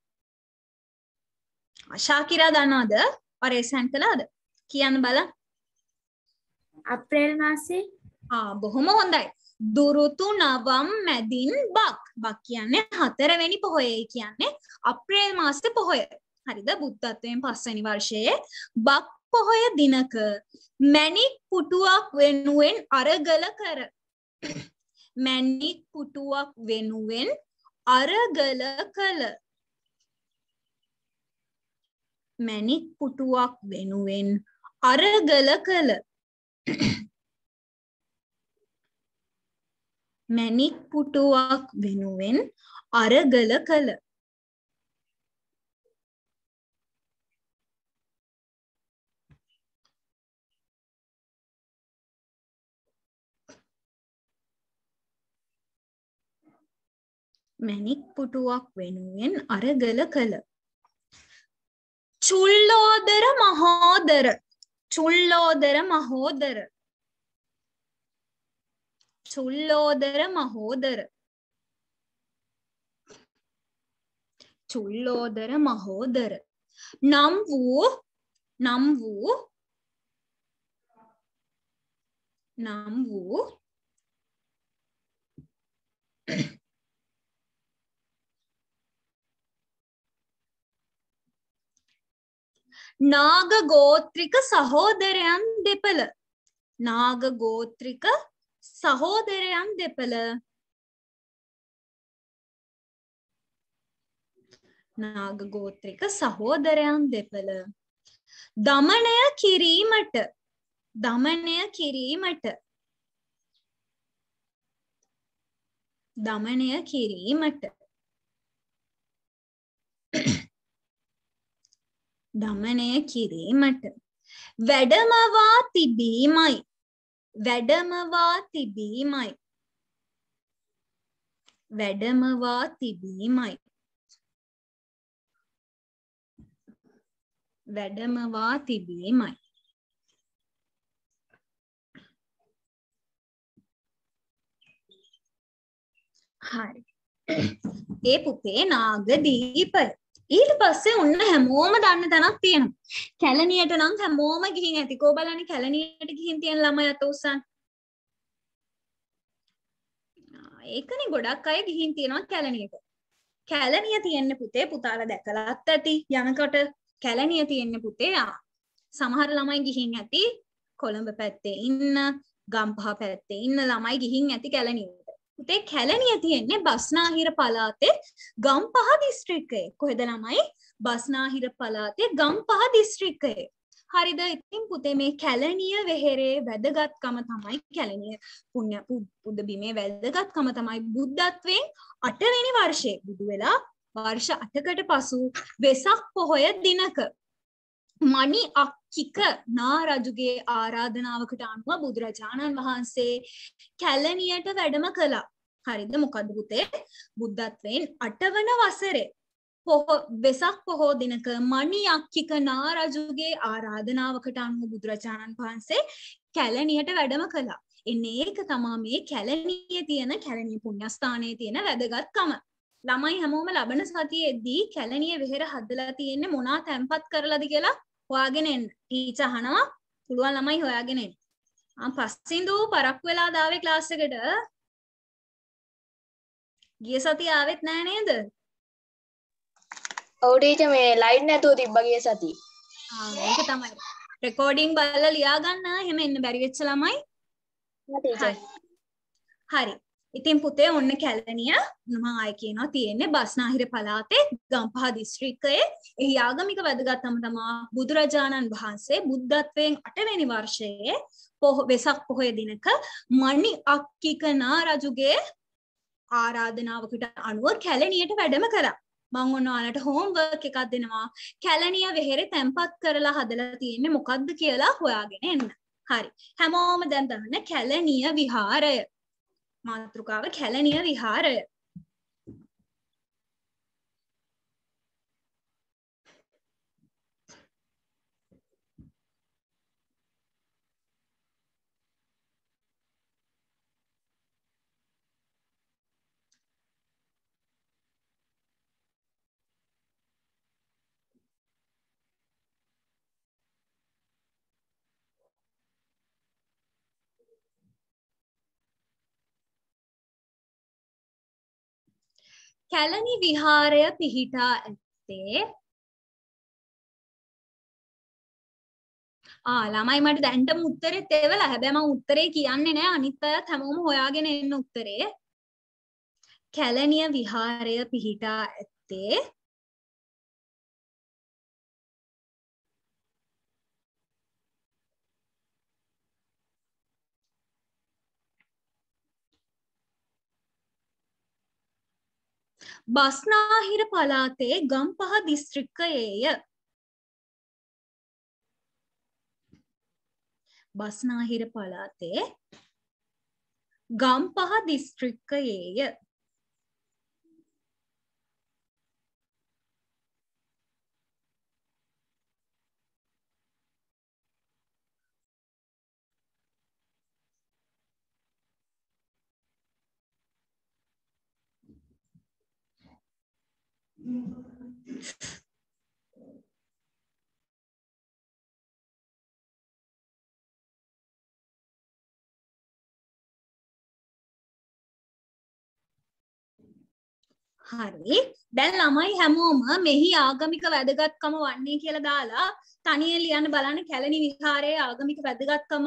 ශාකිරා දන්නවද? පරේසන් කළාද? කියන්න බලන්න. අප්‍රේල් මාසේ. බොහොම හොඳයි. දුරුතු නවම් මැදින් බක්. බක් කියන්නේ 4 වෙනි පොහොයයි කියන්නේ අප්‍රේල් මාසේ පොහොය. හරිද? බුද්ධත්වයෙන් 5 වෙනි වර්ෂයේ බක් පොහොය දිනක මැණික් පුටුවක් වෙනුවෙන් අරගල කර මැණික් පුටුවක් වෙනුවෙන් අරගල කළ මැණික් පුටුවක් වෙනුවෙන් අරගල කළ මැණික් පුටුවක් වෙනුවෙන් අරගල කළ මැණික් පුටුවක් වෙනුවෙන් අරගල කළ චුල්ලෝදර මහෝදර චුල්ලෝදර මහෝදර චුල්ලෝදර මහෝදර චුල්ලෝදර මහෝදර නම් වූ නාග ගෝත්‍රික සහෝදරයන් දෙපළ නාග ගෝත්‍රික සහෝදරයන් දෙපළ නාග ගෝත්‍රික සහෝදරයන් දෙපළ දමනය කිරීමට දමනය කිරීමට දමනය කිරීමට වැඩමවා තිබීමයි වැඩමවා තිබීමයි වැඩමවා තිබීමයි වැඩමවා තිබීමයි හරි ඒ පුතේ නාගදීපය ඊට පස්සේ ඔන්න හැමෝම දන්න තැනක් තියෙනවා කැලණියට නම් හැමෝම ගිහින් ඇති කෝ බලන්න කැලණියට ගිහින් තියෙන ළමයි අත උස්සන්න ඒකනේ ගොඩක් අය ගිහින් තියෙනවා කැලණියට කැලණිය තියෙන්නේ පුතේ පුතාලා දැකලාත් ඇති යනකොට කැලණිය තියෙන්නේ පුතේ සමහර ළමයි ගිහින් ඇති කොළඹ පැත්තේ ඉන්න ගම්පහ පැත්තේ ඉන්න ළමයි ගිහින් ඇති කැලණියට පුතේ කැලණිය තියෙන්නේ බස්නාහිර පළාතේ ගම්පහ දිස්ත්‍රික්කයේ කොහෙද ළමයි බස්නාහිර පළාතේ ගම්පහ දිස්ත්‍රික්කයේ හරිද ඉතින් පුතේ මේ කැලණිය වෙහෙරේ වැදගත්කම තමයි කැලණිය පුණ්‍ය බුද්ධ බිමේ වැදගත්කම තමයි බුද්ධත්වයෙන් 8 වෙනි වර්ෂයේ බුදු වෙලා වර්ෂ 8කට පසු වෙසක් පොහොය දිනක මණි අක්කික නාරජුගේ ආරාධනාවකට අනුව බුදුරජාණන් වහන්සේ කැලණියට වැඩම කළා. හරිද මොකද පුතේ බුද්ධත්වයෙන් 8 වන වසරේ වෙසක් පොහෝ දිනක මණි අක්කික නාරජුගේ ආරාධනාවකට අනුව බුදුරජාණන් වහන්සේ කැලණියට වැඩම කළා. එන්නේ ඒක තමයි මේ කැලණියේ තියෙන කැලණිය පුණ්‍යස්ථානයේ තියෙන වැදගත්කම. ළමයි හැමෝම ලබන සතියේදී කැලණිය වෙහෙර හදලා තියෙන්නේ මොනවා තැම්පත් කරලාද කියලා හොයාගෙන එන්න. ටීචර් අහනවා පුළුවන් ළමයි හොයාගෙන එන්න. පස්සින්දු පරක්කු වෙලා දාවේ ක්ලාස් එකට. ගිය සතිය ආවෙත් නෑ නේද? ඔව් ටීචර් මේ ලයිට් නැතුව තිබ්බා ගිය සතිය. ඒක තමයි. රෙකෝඩින් බලලා ලියා ගන්න එහෙම එන්න බැරි වෙච්ච ළමයි. හරි. ඉතින් පුතේ ඔන්න කැලණිය මම ආයි කියනවා තියෙන්නේ බස්නාහිර පළාතේ ගම්පහ දිස්ත්‍රික්කයේ එහි ආගමික වැදගත්කම තමයි බුදුරජාණන් වහන්සේ බුද්ධත්වයෙන් 8 වෙනි වර්ෂයේ වෙසක් පොහොය දිනක මණි අක්කික නාරජුගේ ආරාධනාවකට අනුව කැලණියට වැඩම කළා. මම ඔන්න ඔයාලට හෝම්වර්ක් එකක් දෙනවා. කැලණිය වෙහෙරේ තැම්පත් කරලා හදලා තියෙන්නේ මොකද්ද කියලා හොයාගෙන එන්න. හරි. හැමෝම දැන් දන්න කැලණිය විහාරය. මාතෘකාව කැලණිය විහාරය. කැලණි විහාරය පිහිටා ඇත්තේ ළමයි මට දැන්ටම උත්තරෙත් එවලා හැබැයි මම උත්තරේ කියන්නේ නෑ අනිත් අයත් හැමෝම හොයාගෙන එන්න උත්තරේ කැලණිය විහාරය පිහිටා ඇත්තේ බස්නාහිර පළාතේ ගම්පහ දිස්ත්‍රික්කයේය. බස්නාහිර පළාතේ ගම්පහ දිස්ත්‍රික්කයේය. හරි. දැන් ළමයි හැමෝම මෙහි ආගමික වැදගත්කම වන්නේ කියලා දාලා තනියෙන් ලියන්න බලන්න කැලණි විහාරයේ ආගමික වැදගත්කම.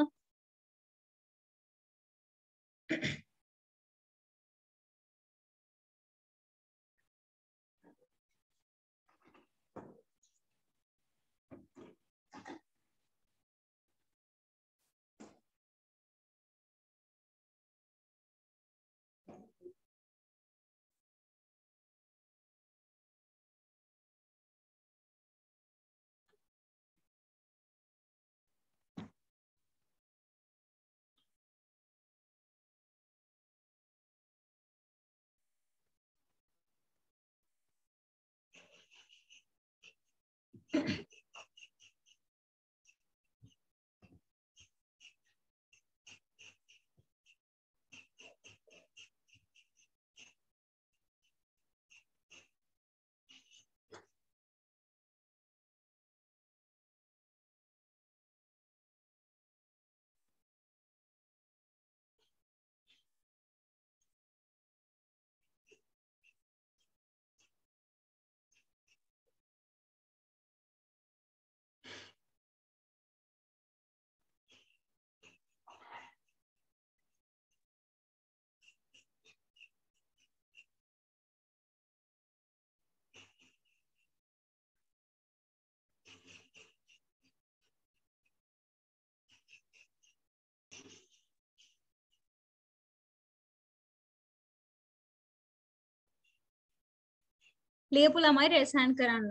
ලියපු ළමයි රේස් හෑන්ඩ් කරන්න.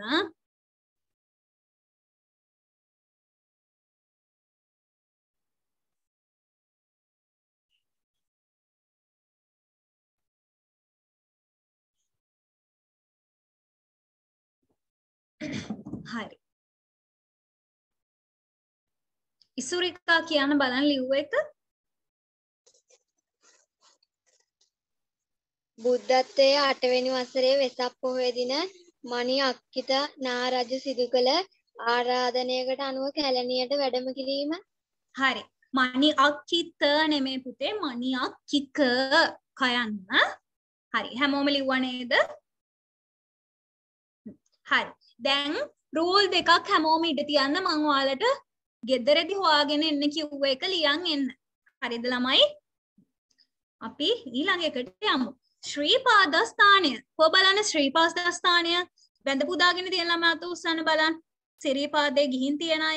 හරි. ඉසුරිකා කියන්න බලන්න ලිව්ව එක. බුද්ධත්වයේ 8 වෙනි වසරේ වෙසක් පොහොය දින මණි අක්කිත නා රජු සිදු කළ ආරාධනයකට අනුව කැලණියට වැඩම කිරීම. හරි. මණි අක්කිත නෙමෙයි පුතේ මණි අක්කික කයන්න. හරි. හැමෝම ලිව්වා නේද? හරි. දැන් රූල් දෙකක් හැමෝම ඉඳ තියන්න මම ඔයාලට ගෙදරදී හොයාගෙන එන්න කිව්ව එක ලියන් එන්න. හරිද ළමයි? අපි ඊළඟ එකට යමු. ශ්‍රීපාද ස්ථානය. කො බලන්න ශ්‍රීපාද ස්ථානය වැඳ පුදාගෙන තියෙන ළමයි අත උස්සන්න බලන්න. සිරිපාදේ ගිහින් තියන අය.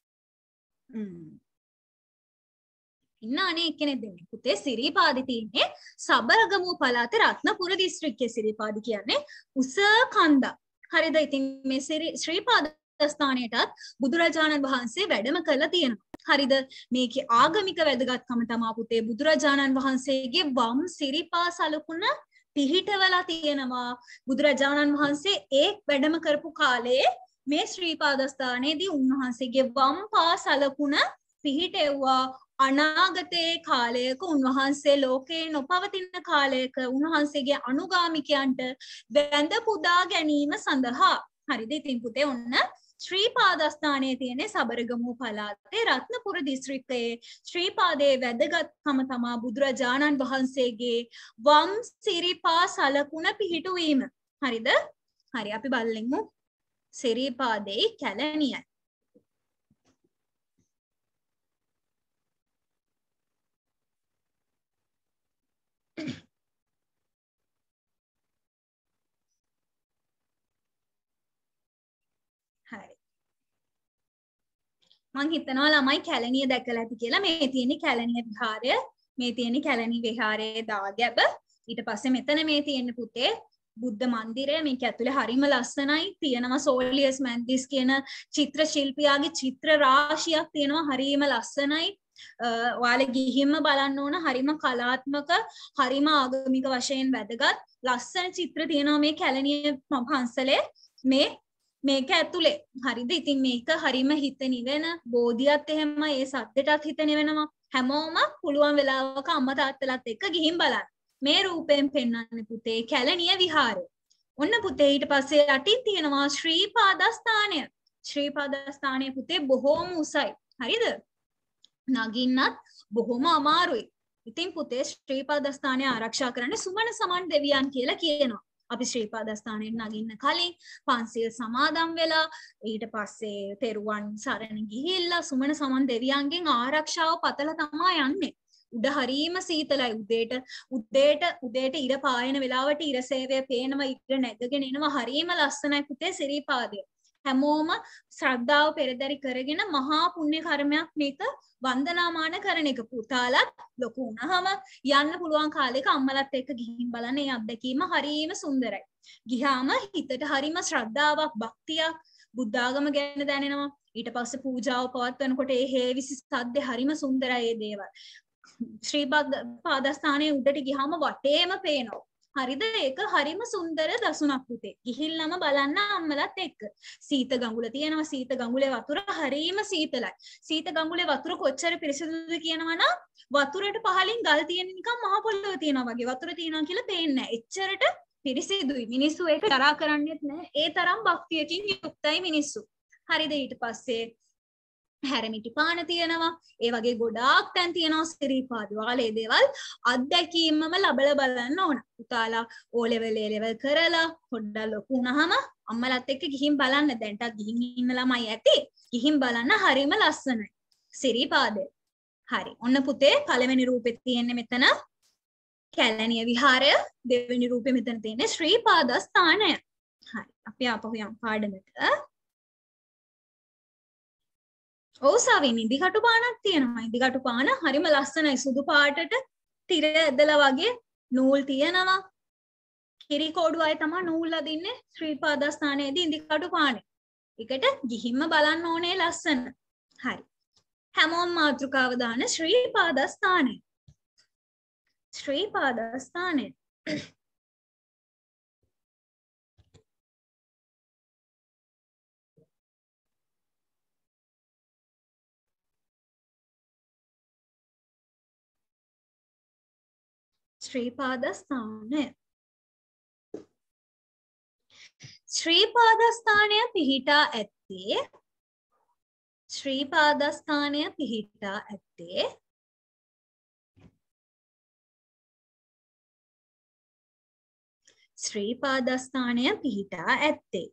ඉන්නානේ එක්කෙනෙක් දෙන්නේ. පුතේ සිරිපාදේ තියෙන්නේ සබරගමු පළාතේ රත්නපුර දිස්ත්‍රික්කයේ සිරිපාද කියන්නේ උස කන්දක්. හරිද? ඉතින් මේ ශ්‍රීපාද ස්ථානයටත් බුදුරජාණන් වහන්සේ වැඩම කළා තියෙනවා. හරිද? මේකේ ආගමික වැදගත්කම තමයි පුතේ බුදුරජාණන් වහන්සේගේ වම් සිරිපා සලකුණ පිහිටවලා තියෙනවා. බුදුරජාණන් වහන්සේ ඒ වැඩම කරපු කාලේ මේ ශ්‍රීපාද ස්ථානයේදී උන්වහන්සේගේ වම් පා සලකුණ පිහිටෙව්වා. අනාගතයේ කාලයක උන්වහන්සේ ලෝකේ නොපවතින කාලයක උන්වහන්සේගේ අනුගාමිකයන්ට වැඳ පුදා ගැනීම සඳහා. හරිද? ඉතින් පුතේ ඔන්න ශ්‍රීපාදස්ථානයේ තියෙන සබරගමු පළාතේ රත්නපුර දිස්ත්‍රික්කයේ ශ්‍රීපාදයේ වැදගත්කම තමයි බුදුරජාණන් වහන්සේගේ වම් සිරිපා සලකුණ පිහිටුවීම. හරිද? හරි අපි බලමු සිරිපාදේ කැලණියයි. හරි. මං හිතනවා ළමයි කැලණිය දැකලා ඇති කියලා. මේ තියෙන්නේ කැලණිය විහාරය. මේ තියෙන්නේ කැලණි විහාරයේ දාගැබ. ඊට පස්සේ මෙතන මේ තියෙන්නේ පුතේ බුද්ධ මන්දිරය. මේක ඇතුලේ හරිම ලස්සනයි. තියෙනවා සෝලියස් මැන්දිස් කියන චිත්‍ර ශිල්පියාගේ චිත්‍ර රාශියක් තියෙනවා. හරිම ලස්සනයි. ඔයාලා ගිහින්ම බලන්න ඕන. හරිම කලාත්මක, හරිම ආගමික වශයෙන් වැදගත් ලස්සන චිත්‍ර තියෙනවා මේ කැලණිය පන්සලේ. මේක ඇතුලේ. හරිද? ඉතින් මේක හරිම හිත නිවෙන බෝධියත් එහෙම ඒ සද්දටත් හිත නිවෙනවා. හැමෝම පුළුවන් වෙලාවක අම්මා තාත්තලාත් එක්ක ගිහින් බලන්න. මේ රූපයෙන් පෙන්වන්නේ පුතේ කැලණිය විහාරය. ඔන්න පුතේ ඊට පස්සේ යටින් තියෙනවා ශ්‍රීපාදස්ථානය. ශ්‍රීපාදස්ථානය පුතේ බොහෝම උසයි. හරිද? නගින්නත් බොහොම අමාරුයි. ඉතින් පුතේ ශ්‍රීපාදස්ථානය ආරක්ෂා කරන්න සුමන සමන් දෙවියන් කියලා කියනවා. අපි ශ්‍රීපාදස්ථානයෙන් නගින්න කලින් පන්සිල් සමාදන් වෙලා ඊට පස්සේ තෙරුවන් සරණ ගිහිල්ලා සුමන සමන් දෙවියන්ගෙන් ආරක්ෂාව පතලා තමයි යන්නේ. උඩ හරීම සීතලයි. උදේට ඉර පායන වෙලාවට ඉර සේවය පේනවා, ඉර නැගගෙන එනවා. හරීම ලස්සනයි පුතේ සිරිපාදය. හැමෝම ශ්‍රද්ධාව පෙරදරි කරගෙන මහා පුණ්‍ය කර්මයක් මේක වන්දනාමාන කරන එක. පුතාලත් ලොකු වුණාම යන්න පුළුවන් කාලෙක අම්මලත් එක්ක ගිහින් බලන්න. මේ අත්දැකීම හරීම සුන්දරයි. ගියාම හිතට හරීම ශ්‍රද්ධාවක්, භක්තියක්, බුද්ධාගම ගැන දැනෙනවා. ඊට පස්සේ පූජාව පවත්වනකොට ඒ හේවිසි සද්ද හරීම සුන්දරයි. ඒ දේවල් ශ්‍රීපාදස්ථානයේ උඩට ගියාම වටේම පේනවා. හරිද? ඒක හරිම සුන්දර දසුණක් පුතේ. ගිහිල්ලාම බලන්න අම්මලත් එක්ක. සීත ගඟුල තියෙනවා. සීත ගඟුලේ වතුර හරිම සීතලයි. සීත ගඟුලේ වතුර කොච්චර පිරිසිදුද කියනවා නම් වතුරට පහලින් ගල් තියෙන නිකන් මහ පොළොව තියෙනවා වගේ වතුර තියෙනවා කියලා පේන්නේ නැහැ. එච්චරට පිරිසිදුයි. මිනිස්සු ඒක තරහා කරන්නේත් නැහැ. ඒ තරම් භක්තියකින් යුක්තයි මිනිස්සු. හරිද? ඊට පස්සේ හැරමිටි පාන තියෙනවා. ඒ වගේ ගොඩාක් තැන් තියෙනවා සිරිපාද වගේ දේවල් අත්දැකීම්මම ලබලා බලන්න ඕන. පුතාලා O level A level කරලා පොඩ්ඩක් ලොකු වුණාම අම්මලත් එක්ක ගිහින් බලන්න. දැන්ටත් ගිහින් ඉන්න ළමයි ඇති. ගිහින් බලන්න හරිම ලස්සනයි සිරිපාදේ. හරි. ඔන්න පුතේ පළවෙනි රූපේ තියෙන්නේ මෙතන කැලණිය විහාරය. දෙවෙනි රූපේ මෙතන තියෙන්නේ ශ්‍රීපාදස්ථානය. හරි. අපි ආපහු යමු පාඩමට. ඔව් සාවින් ඉදිකටු පානක් තියෙනවා. ඉදිකටු පාන හරිම ලස්සනයි. සුදු පාටට තිර ඇදලා වගේ නූල් තියෙනවා. කිරි කෝඩු අය තමයි නූල් අදින්නේ ශ්‍රීපාදස්ථානයේදී ඉදිකටු පානේ. ඒකට ගිහින්ම බලන්න ඕනේ ලස්සන. හරි. හැමෝම මාතෘකාව දාන ශ්‍රීපාදස්ථානය. ශ්‍රීපාදස්ථානය. ශ්‍රීපාදස්ථානය. ශ්‍රීපාදස්ථානය පිහිටා ඇත්තේ ශ්‍රීපාදස්ථානය පිහිටා ඇත්තේ ශ්‍රීපාදස්ථානය පිහිටා ඇත්තේ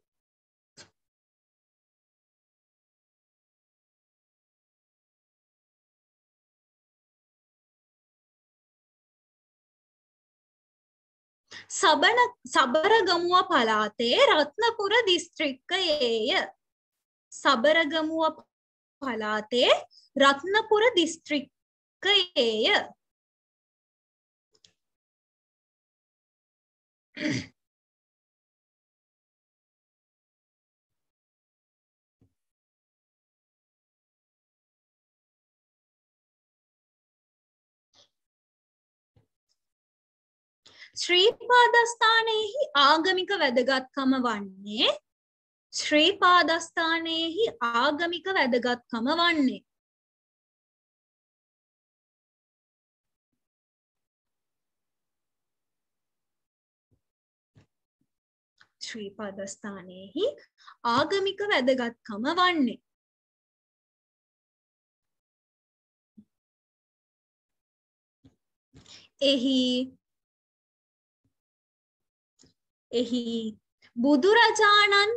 සබරගමුව පළාතේ රත්නපුර දිස්ත්‍රික්කයේය. සබරගමුව පළාතේ රත්නපුර දිස්ත්‍රික්කයේය. ශ්‍රීපාදස්ථානයෙහි ආගමික වැදගත්කම වන්නේ ශ්‍රීපාදස්ථානයෙහි ආගමික වැදගත්කම වන්නේ ශ්‍රීපාදස්ථානයෙහි ආගමික වැදගත්කම වන්නේ එහි බුදුරජාණන්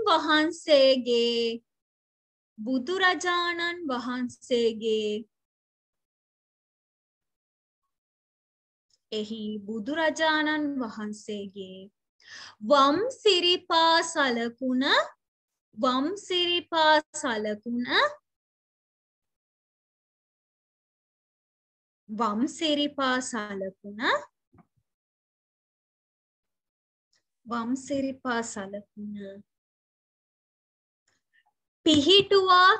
වහන්සේගේ වම් සිරිපා සලකුණ පිහිටුවා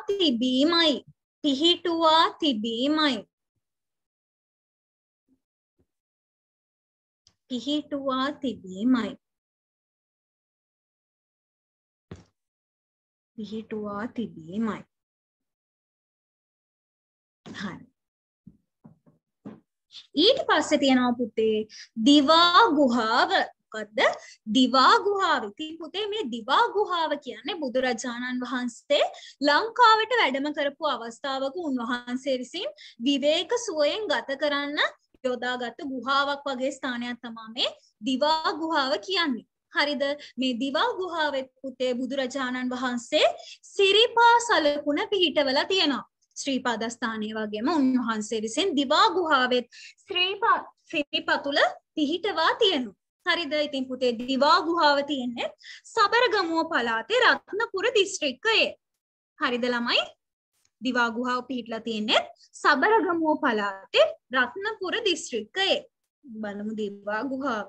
තිබීමයි. හරි. ඊට පස්සේ තියෙනවා පුතේ දිවා ගුහාව. මොකක්ද? දිවා ගුහාව. ඉතින් පුතේ මේ දිවා ගුහාව කියන්නේ බුදුරජාණන් වහන්සේ ලංකාවට වැඩම කරපු අවස්ථාවක උන්වහන්සේ විසින් විවේක සුවයෙන් ගත කරන්න යොදාගත් ගුහාවක් වගේ ස්ථානයක් තමයි මේ දිවා ගුහාව කියන්නේ. හරිද? මේ දිවා ගුහාවේ පුතේ බුදුරජාණන් වහන්සේ සිරිපා සලකුණ පිහිටවලා තියෙනවා. ශ්‍රීපාද ස්ථානයේ වගේම උන්වහන්සේ විසින් දිවා ගුහාවෙත් සිරිපතුල පිහිටවා තියෙනවා. හරිද? ඉතින් පුතේ දිවා ගුහාව තියෙන්නේ සබරගමුව පළාතේ රත්නපුර දිස්ත්‍රික්කයේ. හරිද ළමයි? දිවා ගුහාව පිහිටලා තියෙන්නේ සබරගමුව පළාතේ රත්නපුර දිස්ත්‍රික්කයේ. බලමු දිවා ගුහාව.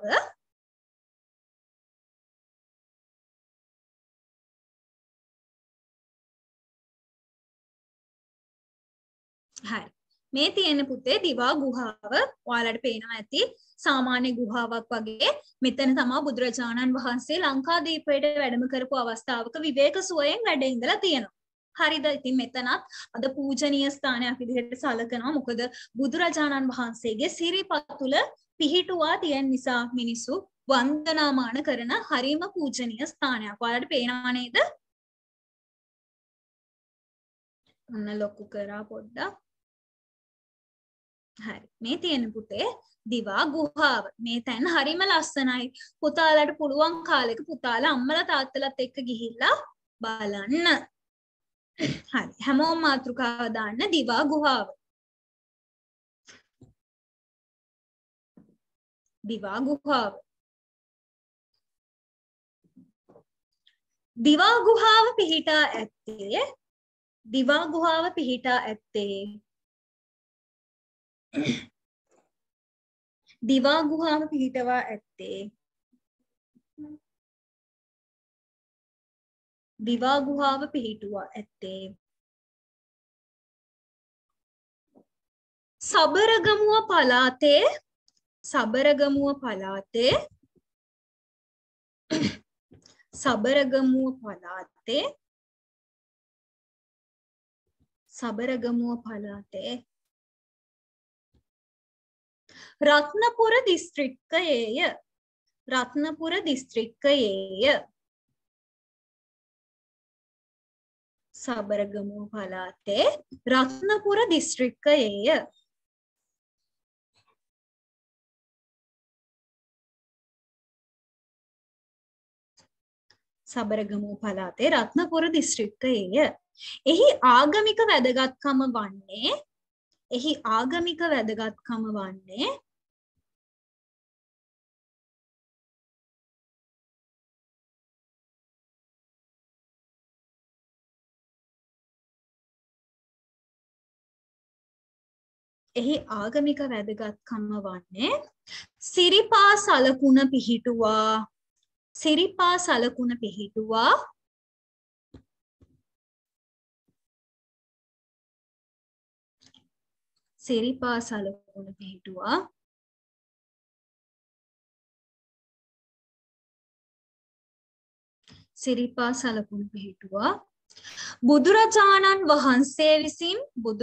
හරි. මේ තියෙන පුතේ දිවා ගුහාව ඔයාලට පේනවා ඇති සාමාන්‍ය ගුහාවක් වගේ. මෙතන තමයි බුදුරජාණන් වහන්සේ ලංකාදීපයට වැඩම කරපු අවස්ථාවක විවේක සුවයෙන් වැඩ ඉඳලා තියෙනවා. හරිද? ඉතින් මෙතනත් අද පූජනීය ස්ථානයක් විදිහට සැලකනවා. මොකද බුදුරජාණන් වහන්සේගේ සිරිපතුල පිහිටුවා තියෙන නිසා මිනිස්සු වන්දනාමාන කරන හරිම පූජනීය ස්ථානයක්. ඔයාලට පේනවා නේද? ඔන්න ලොකු කරා පොඩ්ඩක්. හරි. මේ තියෙන පුතේ දිවා ගුහාව. මේ තැන හරිම ලස්සනයි. පුතාලට පුළුවන් කාලෙක පුතාලා අම්මලා තාත්තලාත් එක්ක ගිහිල්ලා බලන්න. හරි. හැමෝම මාතෘකාව දාන්න දිවා ගුහාව. දිවා ගුහාව. දිවා ගුහාව පිහිටා ඇත්තේ දිවා ගුහාව පිහිටා ඇත්තේ දිවා ගුහාව පිහිටවා ඇත්තේ දිවා ගුහාව පිහිටුවා ඇත්තේ සබරගමුව පළාතේ සබරගමුව පළාතේ සබරගමුව පළාතේ සබරගමුව පළාතේ රත්නපුර දිස්ත්‍රික්කයේය රත්නපුර දිස්ත්‍රික්කයේය සබරගමුව පළාතේ රත්නපුර දිස්ත්‍රික්කයේය සබරගමුව පළාතේ රත්නපුර දිස්ත්‍රික්කයේය එහි ආගමික වැදගත්කම වන්නේ එහි ආගමික වැදගත්කම වන්නේ එහි ආගමික වැදගත්කම වන්නේ සිරිපා සලකුණ පිහිටුවා සිරිපා සලකුණ පිහිටුවා සිරිපා සලකුණ පිහිටුවා සිරිපා සලකුණ පිහිටුවා බුදුරජාණන් වහන්සේ විසින්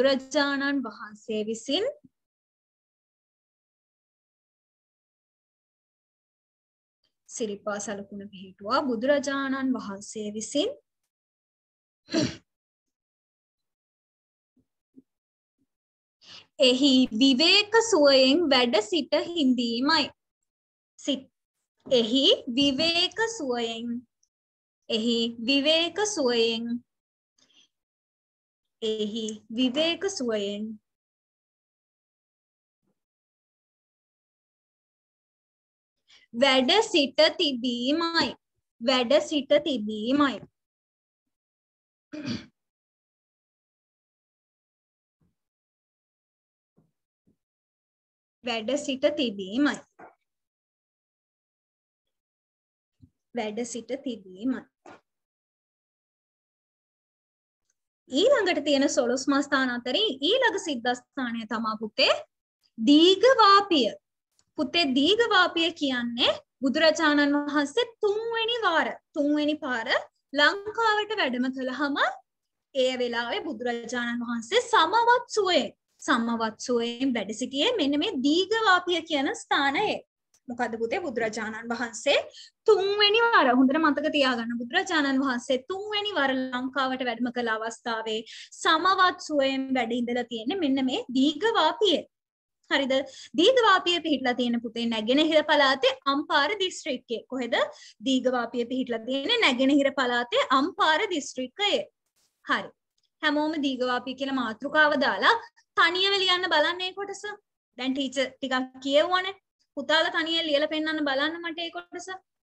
සිරිපා සලකුණ පිහිටුවා බුදුරජාණන් වහන්සේ විසින් එහි විවේක සුවයෙන් වැඩ සිට හිඳීමයි එහි විවේක සුවයෙන් එහි විවේක සුවයෙන් එහි විවේක සුවයෙන් වැඩ සිට තිබීමයි වැඩ සිට තිබීමයි වැඩ සිට තිබීමයි වැඩ සිට තිබීමයි ඊළඟට තියෙන 12 මා ස්ථාන අතරින් ඊළඟ සිද්ධාස්ථානය තමයි පුතේ දීඝවාපිය පුතේ දීඝවාපිය කියන්නේ බුදුරජාණන් වහන්සේ තුන්වෙනි පාර ලංකාවට වැඩම කළාම ඒ වෙලාවේ බුදුරජාණන් වහන්සේ සමවත් සුවයෙන් වැඩ සිටියේ මෙන්න මේ දීඝවාපිය කියන ස්ථානයේ මොකද්ද පුතේ බුදුරජාණන් වහන්සේ තුන්වෙනි වර හොඳට මතක තියාගන්න බුදුරජාණන් වහන්සේ තුන්වෙනි වර ලංකාවට වැඩම කළ අවස්ථාවේ සමවත් සුවයෙන් වැඩ ඉඳලා තියෙන්නේ මෙන්න මේ දීඝවාපියේ. හරිද? දීඝවාපිය පිහිටලා තියෙන පුතේ නැගෙනහිර පළාතේ අම්පාර දිස්ත්‍රික්කයේ. කොහෙද? දීඝවාපිය පිහිටලා තියෙන්නේ නැගෙනහිර පළාතේ අම්පාර දිස්ත්‍රික්කයේ. හරි. හැමෝම දීඝවාපිය කියලා මාතෘකාව දාලා තනියම ලියන්න බලන්න මේ කොටස. දැන් ටීචර් ටිකක් කියවුවානේ. පුතාලා තනියෙන් ලියලා පෙන්නන්න බලන්න මට මේ කොටස.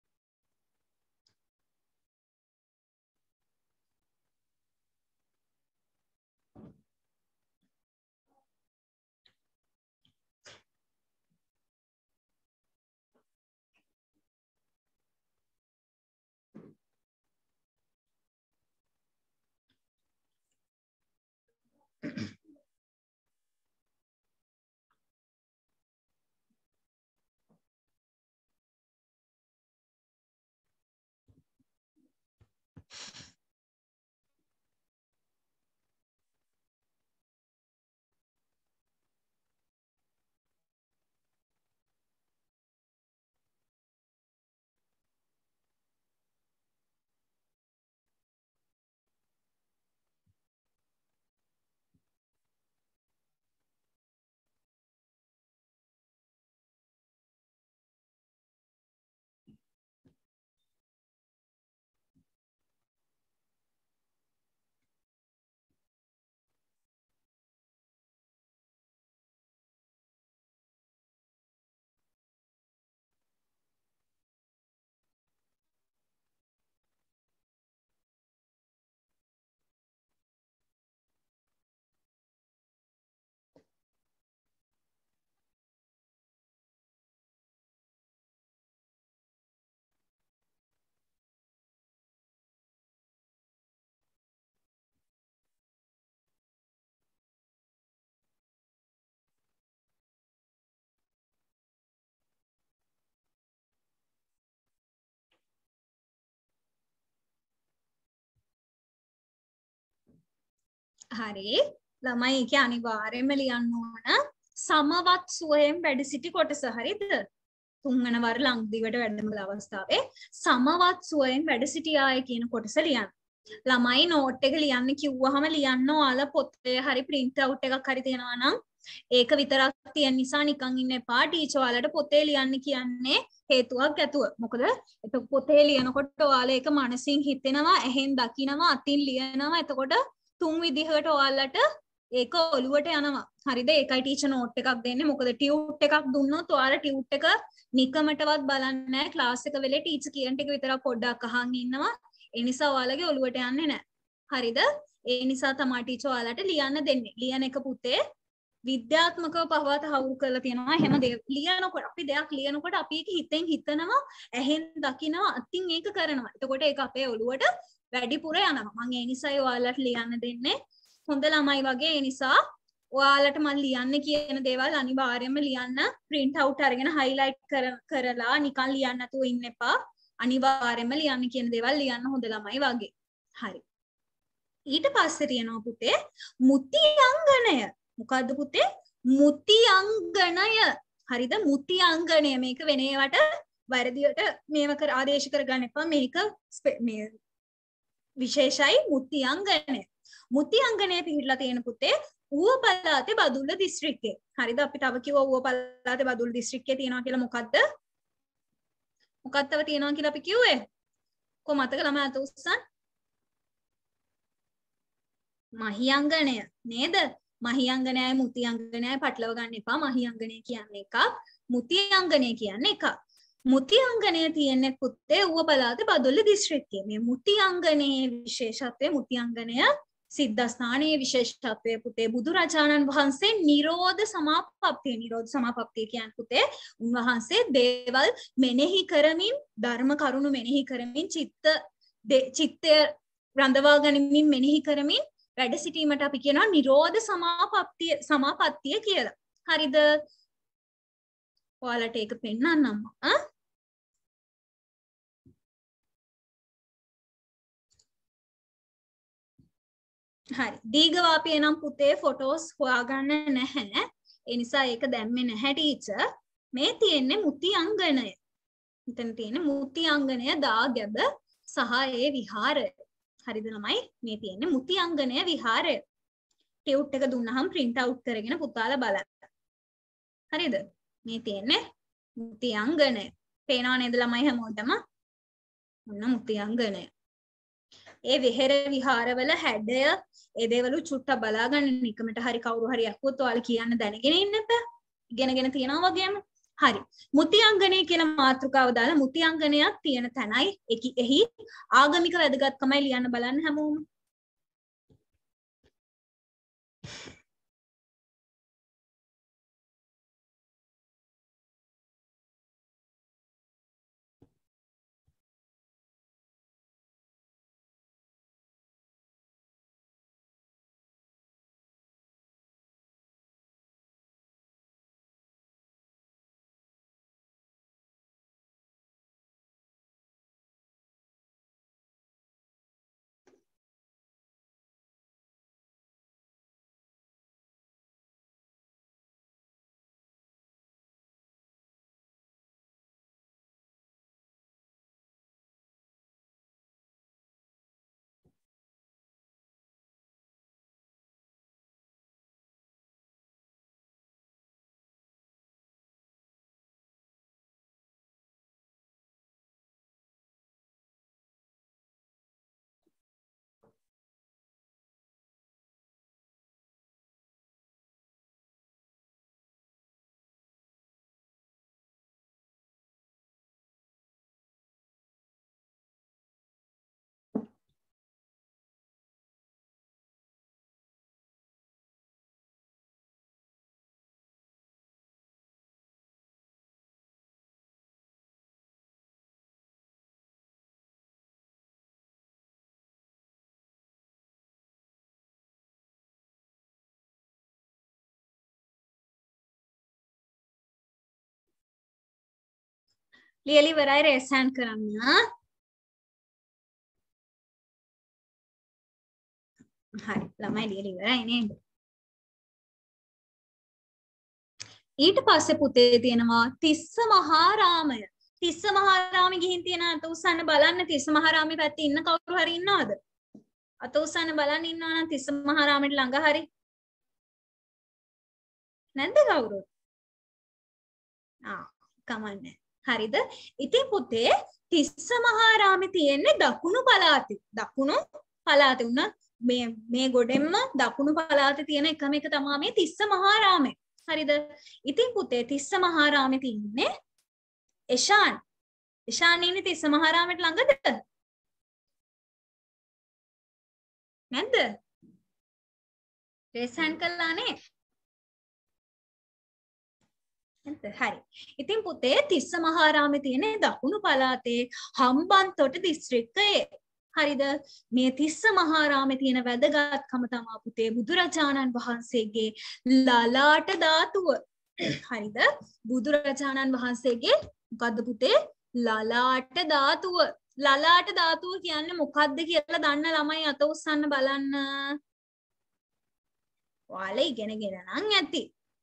හරි ළමයි ඒකේ අනිවාර්යයෙන්ම ලියන්න ඕන සමවත් සුවයෙන් වැඩ සිටි කොටස. හරිද? තුන්වන වර ලංදිවට වැඩම කළ අවස්ථාවේ සමවත් සුවයෙන් වැඩ සිටියාය කියන කොටස ලියන්න. ළමයි නෝට් එක ලියන්න කිව්වහම ලියන්න ඔයාලා පොතේ හරි print out එකක් හරි තියෙනවා නම් ඒක විතරක් තියෙන නිසා නිකන් ඉන්න එපා. ටීචර් ඔයාලට පොතේ ලියන්න කියන්නේ හේතුවක් ඇතුව. මොකද ඒක පොතේ ලියනකොට ඔයාලා ඒක මනසින් හිතෙනවා, ඇහෙන් දකිනවා, අතින් ලියනවා. එතකොට තුන් විදිහකට ඔයාලට ඒක ඔලුවට යනවා. හරිද? ඒකයි ටීචර් නෝට් එකක් දෙන්නේ. මොකද ටියුට් එකක් දුන්නොත් ඔයාලා ටියුට් එක නිකමටවත් බලන්නේ නැහැ. ක්ලාස් එක වෙලේ ටීචර් කියන ටික විතරක් පොඩ්ඩක් අහන් ඉන්නවා. ඒ නිසා ඔයාලගේ ඔලුවට යන්නේ නැහැ. හරිද? ඒ නිසා තමයි ටීචර් ඔයාලට ලියන්න දෙන්නේ. ලියන එක පුතේ විද්‍යාත්මකව පහවත හවුරු කරලා තියෙනවා. හැම දෙයක් ලියනකොට අපි දෙයක් ලියනකොට අපි ඒක හිතෙන් හිතනවා, ඇහෙන් දකිනවා, අතින් ඒක කරනවා. එතකොට ඒක අපේ ඔලුවට වැඩිපුර යනවා. මම ඒ නිසායි ඔයාලට ලියන්න දෙන්නේ. හොඳ ළමයි වගේ. ඒ නිසා ඔයාලට මම ලියන්න කියන දේවල් අනිවාර්යයෙන්ම ලියන්න print out අරගෙන highlight කරලා නිකන් ලියන්න නැතුව ඉන්න එපා. අනිවාර්යයෙන්ම ලියන්න කියන දේවල් ලියන්න හොඳ ළමයි වගේ. හරි. ඊට පස්සේ තියෙනවා පුතේ මුති අංගණය. මොකද්ද පුතේ? මුති අංගණය. හරිද? මුති අංගණය. මේක වෙන ඒවාට වැරදියට මේව කර ආදේශ කරගන්න එපා. මේක මේ විශේෂයි මුති අංගණය. මුති අංගණය පිහිටලා තියෙන පුතේ ඌව පළාතේ බදුල්ල දිස්ත්‍රික්කේ. හරිද? අපි තව කිව්වා ඌව පළාතේ බදුල්ල දිස්ත්‍රික්කේ තියෙනවා කියලා. මොකද්ද? මොකක්ද තව තියෙනවා කියලා අපි කිව්වේ? කො මතක ළමයාට උස්සන්? මහියංගණය නේද? මහියංගණයයි මුතියංගණයයි පටලව ගන්න එපා. මහියංගණය කියන්නේ එකක්, මුතියංගණය කියන්නේ එකක්. මුතියංගණය තියෙන්නේ පුතේ ඌව පළාතේ බදුල්ල දිස්ත්‍රික්කයේ. මේ මුතියංගණයේ විශේෂත්වය, මුතියංගණය සිද්ධාස්ථානයේ විශේෂත්වය පුතේ බුදුරජාණන් වහන්සේ නිරෝධ සමාපත්තිය. නිරෝධ සමාපත්තිය කියන්නේ පුතේ උන්වහන්සේ දේවල් මෙනෙහි කරමින්, ධර්ම කරුණු මෙනෙහි කරමින්, චිත්තය රඳවා ගනිමින් මෙනෙහි කරමින් වැඩ සිටීමට අපි කියනවා නිරෝධ සමාපත්තිය කියලා. හරිද? ඔයාලට ඒක පෙන්නන්නම්. හරි. දීඝවාපිය නම් පුතේ ෆොටෝස් හොයාගන්න නැහැ. ඒ නිසා ඒක දැම්මේ නැහැ ටීචර්. මේ තියෙන්නේ මුති අංගණය. මෙතන තියෙන්නේ මුති අංගණය දාගැබ සහ ඒ විහාරය. හරිද ළමයි? මේ තියෙන්නේ මුති අංගණය විහාරය. ටියුට් එක දුන්නහම print out කරගෙන පුතාලා බලන්න. හරිද? මේ තියෙන්නේ මුති අංගණය. පේනව නේද ළමයි හැමෝටම? ඔන්න මුති අංගණය. ඒ විහෙර විහාරවල හැඩය ඒ දේවලු චුට්ටක් බලා ගන්න නිකමට හරි කවුරු හරි අක්කුවොත් ඔයාලා කියන්න දැනගෙන ඉන්න එපා. ඉගෙනගෙන තියනවා වගේම. හරි. මුති අංගණය කියන මාතෘකාව දාලා මුති අංගණයක් තියෙන තැනයි එහි ආගමික වැදගත්කමයි ලියන්න බලන්න හැමෝම. ලියලි ඉවරයි රේස් හෑන්ඩ් කරන්න. හරි ළමයි ලියලි ඉවරයි නේද? ඊට පස්සේ පුතේ තියෙනවා තිස්ස මහාරාමය. තිස්ස මහාරාමේ ගිහින් තියෙන අත උස්සන්න බලන්න. තිස්ස මහාරාමේ පැත්තේ ඉන්න කවුරු හරි ඉන්නවද? අත උස්සන්න බලන්න ඉන්නවා නම් තිස්ස මහාරාමෙට ළඟ හරි. නැද්ද කවුරුත්? කමන්නේ. හරිද? ඉතින් පුතේ තිස්ස මහාරාමේ තියෙන්නේ දකුණු පළාතේ. දකුණු පළාතේ උන මේ ගොඩෙන්ම දකුණු පළාතේ තියෙන එකම එක තමයි මේ තිස්ස මහාරාමේ. හරිද? ඉතින් පුතේ තිස්ස මහාරාමේ තින්නේ එෂාන්. එෂාන් ඉන්නේ තිස්ස මහාරාමෙට ළඟද? නැද්ද? රේස් හෑන්ඩ් කළානේ. හරි. ඉතින් පුතේ තිස්ස මහාරාමේ තියෙන දකුණු පළාතේ හම්බන්තොට දිස්ත්‍රික්කයේ. හරිද? මේ තිස්ස මහාරාමේ තියෙන වැදගත්කම තමයි පුතේ බුදුරජාණන් වහන්සේගේ ලලාට ධාතුව. හරිද? බුදුරජාණන් වහන්සේගේ මොකද්ද පුතේ? ලලාට ධාතුව. ලලාට ධාතුව කියන්නේ මොකද්ද කියලා දන්න ළමයි අත උස්සන්න බලන්න. ඔයාලා ඉගෙනගෙන නම් ඇති.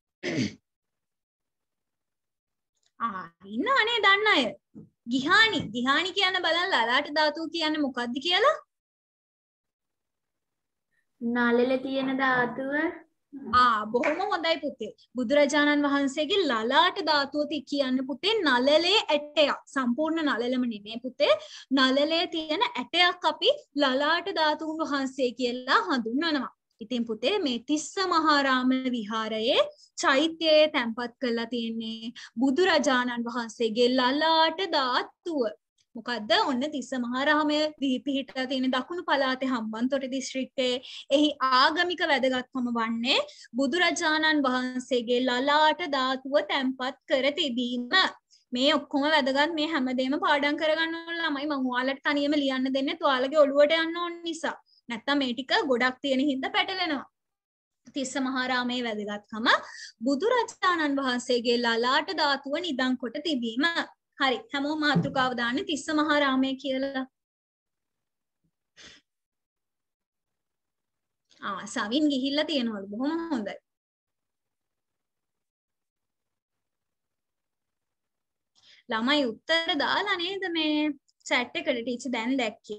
ඉන්නවනේ දන්න අය. ගිහානි කියන්න බලන්න ලලාට ධාතුව කියන්නේ මොකද්ද කියලා? නළල තියෙන ධාතුව. බොහොම හොඳයි පුතේ. බුදුරජාණන් වහන්සේගේ ලලාට ධාතුව කියන්නේ පුතේ නළලේ ඇටයක්. සම්පූර්ණ නළලම නෙමෙයි පුතේ. නළලේ තියෙන ඇටයක් අපි ලලාට ධාතුන් වහන්සේ කියලා හඳුන්වනවා. ඉතින් පුතේ මේ තිස්ස මහාරාම විහාරයේ චෛත්‍යයේ තැන්පත් කරලා තියෙන්නේ බුදුරජාණන් වහන්සේගේ ලලාට ධාතුව. මොකද්ද? ඔන්න තිස්ස මහාරාමයේ පිහිටලා තියෙන දකුණු පළාතේ හම්බන්තොට දිස්ත්‍රික්කයේ එහි ආගමික වැදගත්කම වන්නේ බුදුරජාණන් වහන්සේගේ ලලාට ධාතුව තැන්පත් කර තිබීම. මේ ඔක්කොම වැදගත්. මේ හැමදේම පාඩම් කරගන්න ඕන ළමයි. මම ඔයාලට තනියම ලියන්න දෙන්නේ ඔයාලගේ ඔළුවට යන්න ඕන නිසා. නැත්තම් මේ ටික ගොඩක් තියෙන හින්දා පැටලෙනවා. තිස්ස මහාරාමයේ වැදගත්කම බුදුරජාණන් වහන්සේගේ ලලාට ධාතුව නිදන් කොට තිබීම. හරි. හැමෝම මාතෘකාව දාන්නේ තිස්ස මහාරාමය කියලා. සවින් ගිහිල්ලා තියෙනවලු. බොහොම හොඳයි. ළමයි උත්තර දාලා නේද මේ chat එකට ටීචර් දැන් දැක්කේ.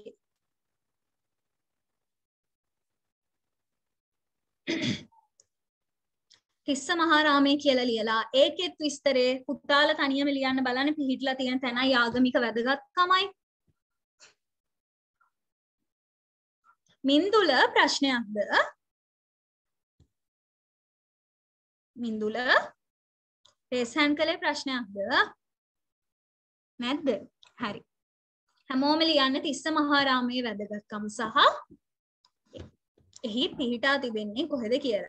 තිස්ස මහාරාමයේ කියලා ලියලා ඒකෙත් විස්තරේ පුතාලා තනියම ලියන්න බලන්න පිළිහිట్లా තියෙන තැනයි ආගමික වැදගත්කමයි. මින්දුල ප්‍රශ්නයක්ද? මින්දුල රේසන් කලේ ප්‍රශ්නයක්ද? නැද්ද? හරි. හැමෝම ලියන්න තිස්ස මහාරාමයේ වැදගත්කම සහ එහි පිහිටා තිබෙන්නේ කොහෙද කියලා.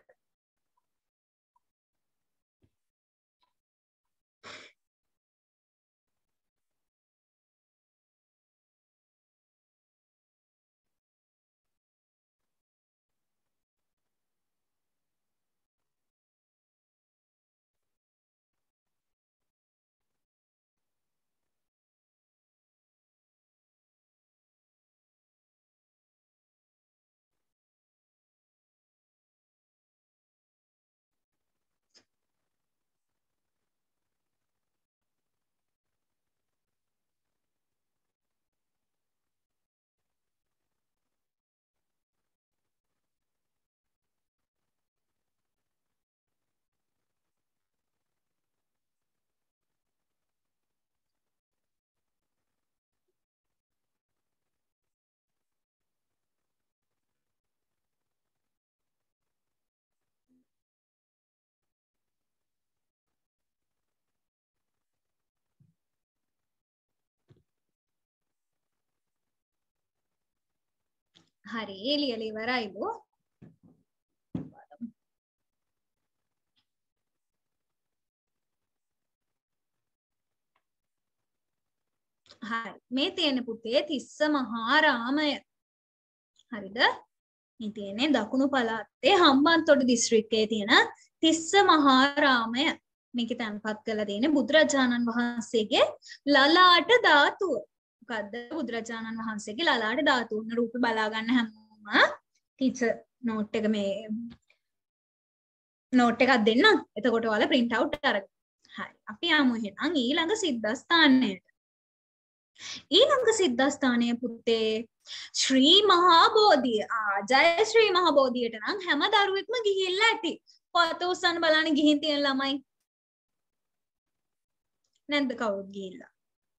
හරි ලියලා ඉවරයිලු. හරි මේ තියෙන පුතේ තිස්ස මහාරාමය. හරිද? මේ තියෙන්නේ දකුණු පළාතේ හම්බන්තොට දිස්ත්‍රික්කයේ තියෙන තිස්ස මහාරාමය. මේක තැන්පත් කරලා තියෙන්නේ බුදුරජාණන් වහන්සේගේ ලලාට ධාතුව. මොකද්ද බුදුරජාණන් වහන්සේගේ ලලාට ධාතුව? උන්න රූපේ බලා ගන්න හැමෝම ටීචර් නෝට් එක මේ නෝට් එකක් දෙන්නම්. එතකොට ඔයාලා print out අරගන්න. හරි. අපි යමු එහෙනම් ඊළඟ සිද්ධාස්ථානයට. ඊළඟ සිද්ධාස්ථානයේ පුතේ ශ්‍රී මහා බෝධිය. ජය ශ්‍රී මහා බෝධියට නම් හැම දරුවෙක්ම ගිහිල්ලා ඇති. පොත උස්සන්න බලන්න ගිහින් තියෙන ළමයි. නැද්ද කවුරුත් ගිහිල්ලා?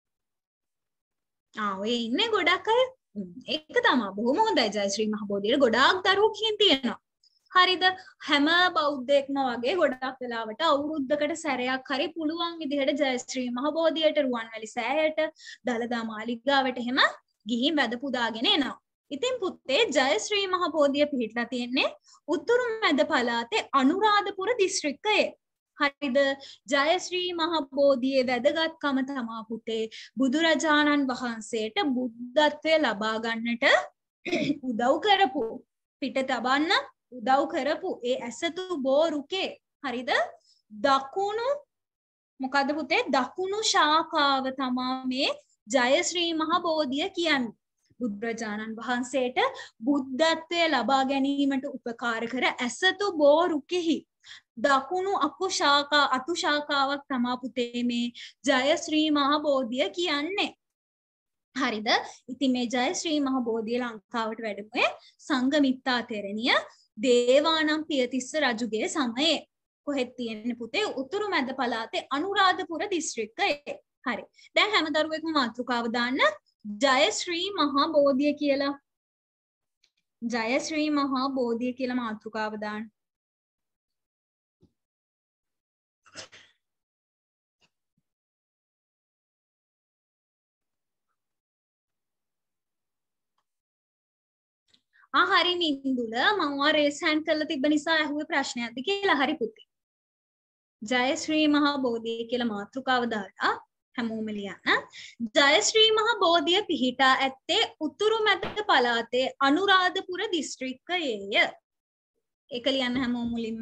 ඔය ඉන්නේ ගොඩක් අය. ඒක තමයි බොහොම හොඳයි. ජය ශ්‍රී මහා බෝධියට ගොඩාක් දරුවෝ ගිහින් තියෙනවා. හරිද? හැම බෞද්ධයෙක්ම වගේ ගොඩක් වෙලාවට අවුරුද්දකට සැරයක් හරි පුළුවන් විදිහට ජය ශ්‍රී මහා බෝධියට රුවන්වැලි සෑයට දලදා මාලිගාවට එහෙම ගිහින් වැඳ පුදාගෙන එනවා. ඉතින් පුතේ ජය ශ්‍රී මහා බෝධිය පිහිටලා තියෙන්නේ උතුරු මැද පළාතේ අනුරාධපුර දිස්ත්‍රික්කයේ. හරිද? ජය ශ්‍රී මහා බෝධියේ වැදගත්කම තමයි පුතේ බුදුරජාණන් වහන්සේට බුද්ධත්වය ලබා ගන්නට උදව් කරපු පිට තබන්න උදව් කරපු ඒ ඇසතු බෝරුකේ. හරිද? දකුණු මොකද්ද පුතේ? දකුණු ශාඛාව තමයි මේ ජය ශ්‍රී මහා බෝධිය කියන්නේ. බුදුරජාණන් වහන්සේට බුද්ධත්වය ලබා ගැනීමට උපකාර කර ඇසතු බෝරුකෙහි දකුණු අතු ශාඛාවක් තමයි පුතේ මේ ජය ශ්‍රී මහා බෝධිය කියන්නේ. හරිද? ඉතින් මේ ජය ශ්‍රී මහා බෝධිය ලංකාවට වැඩමුවේ සංඝමිත්තා තෙරණිය දේවානම් පියතිස්ස රජුගේ සමයේ. කොහෙද තියෙන්නේ පුතේ? උතුරු මැද පළාතේ අනුරාධපුර දිස්ත්‍රික්කයේ. හරි. දැන් හැම දරුවෙක්ම මාතෘකාව දාන්න ජය ශ්‍රී මහා බෝධිය කියලා. ජය ශ්‍රී මහා බෝධිය කියලා මාතෘකාව දාන්න. හරි මින්දුල මම රේස් හෑන්ඩ් කරලා තිබ්බ නිසා ඇහුවේ ප්‍රශ්නයක්ද කියලා. හරි පුතේ. ජය ශ්‍රී මහා බෝධිය කියලා මාතෘකාව දාලා හැමෝම ලියන්න. ජය ශ්‍රී මහා බෝධිය පිහිටා ඇත්තේ උතුරු මැද පළාතේ අනුරාධපුර දිස්ත්‍රික්කයේය. ඒක ලියන්න හැමෝම මුලින්ම.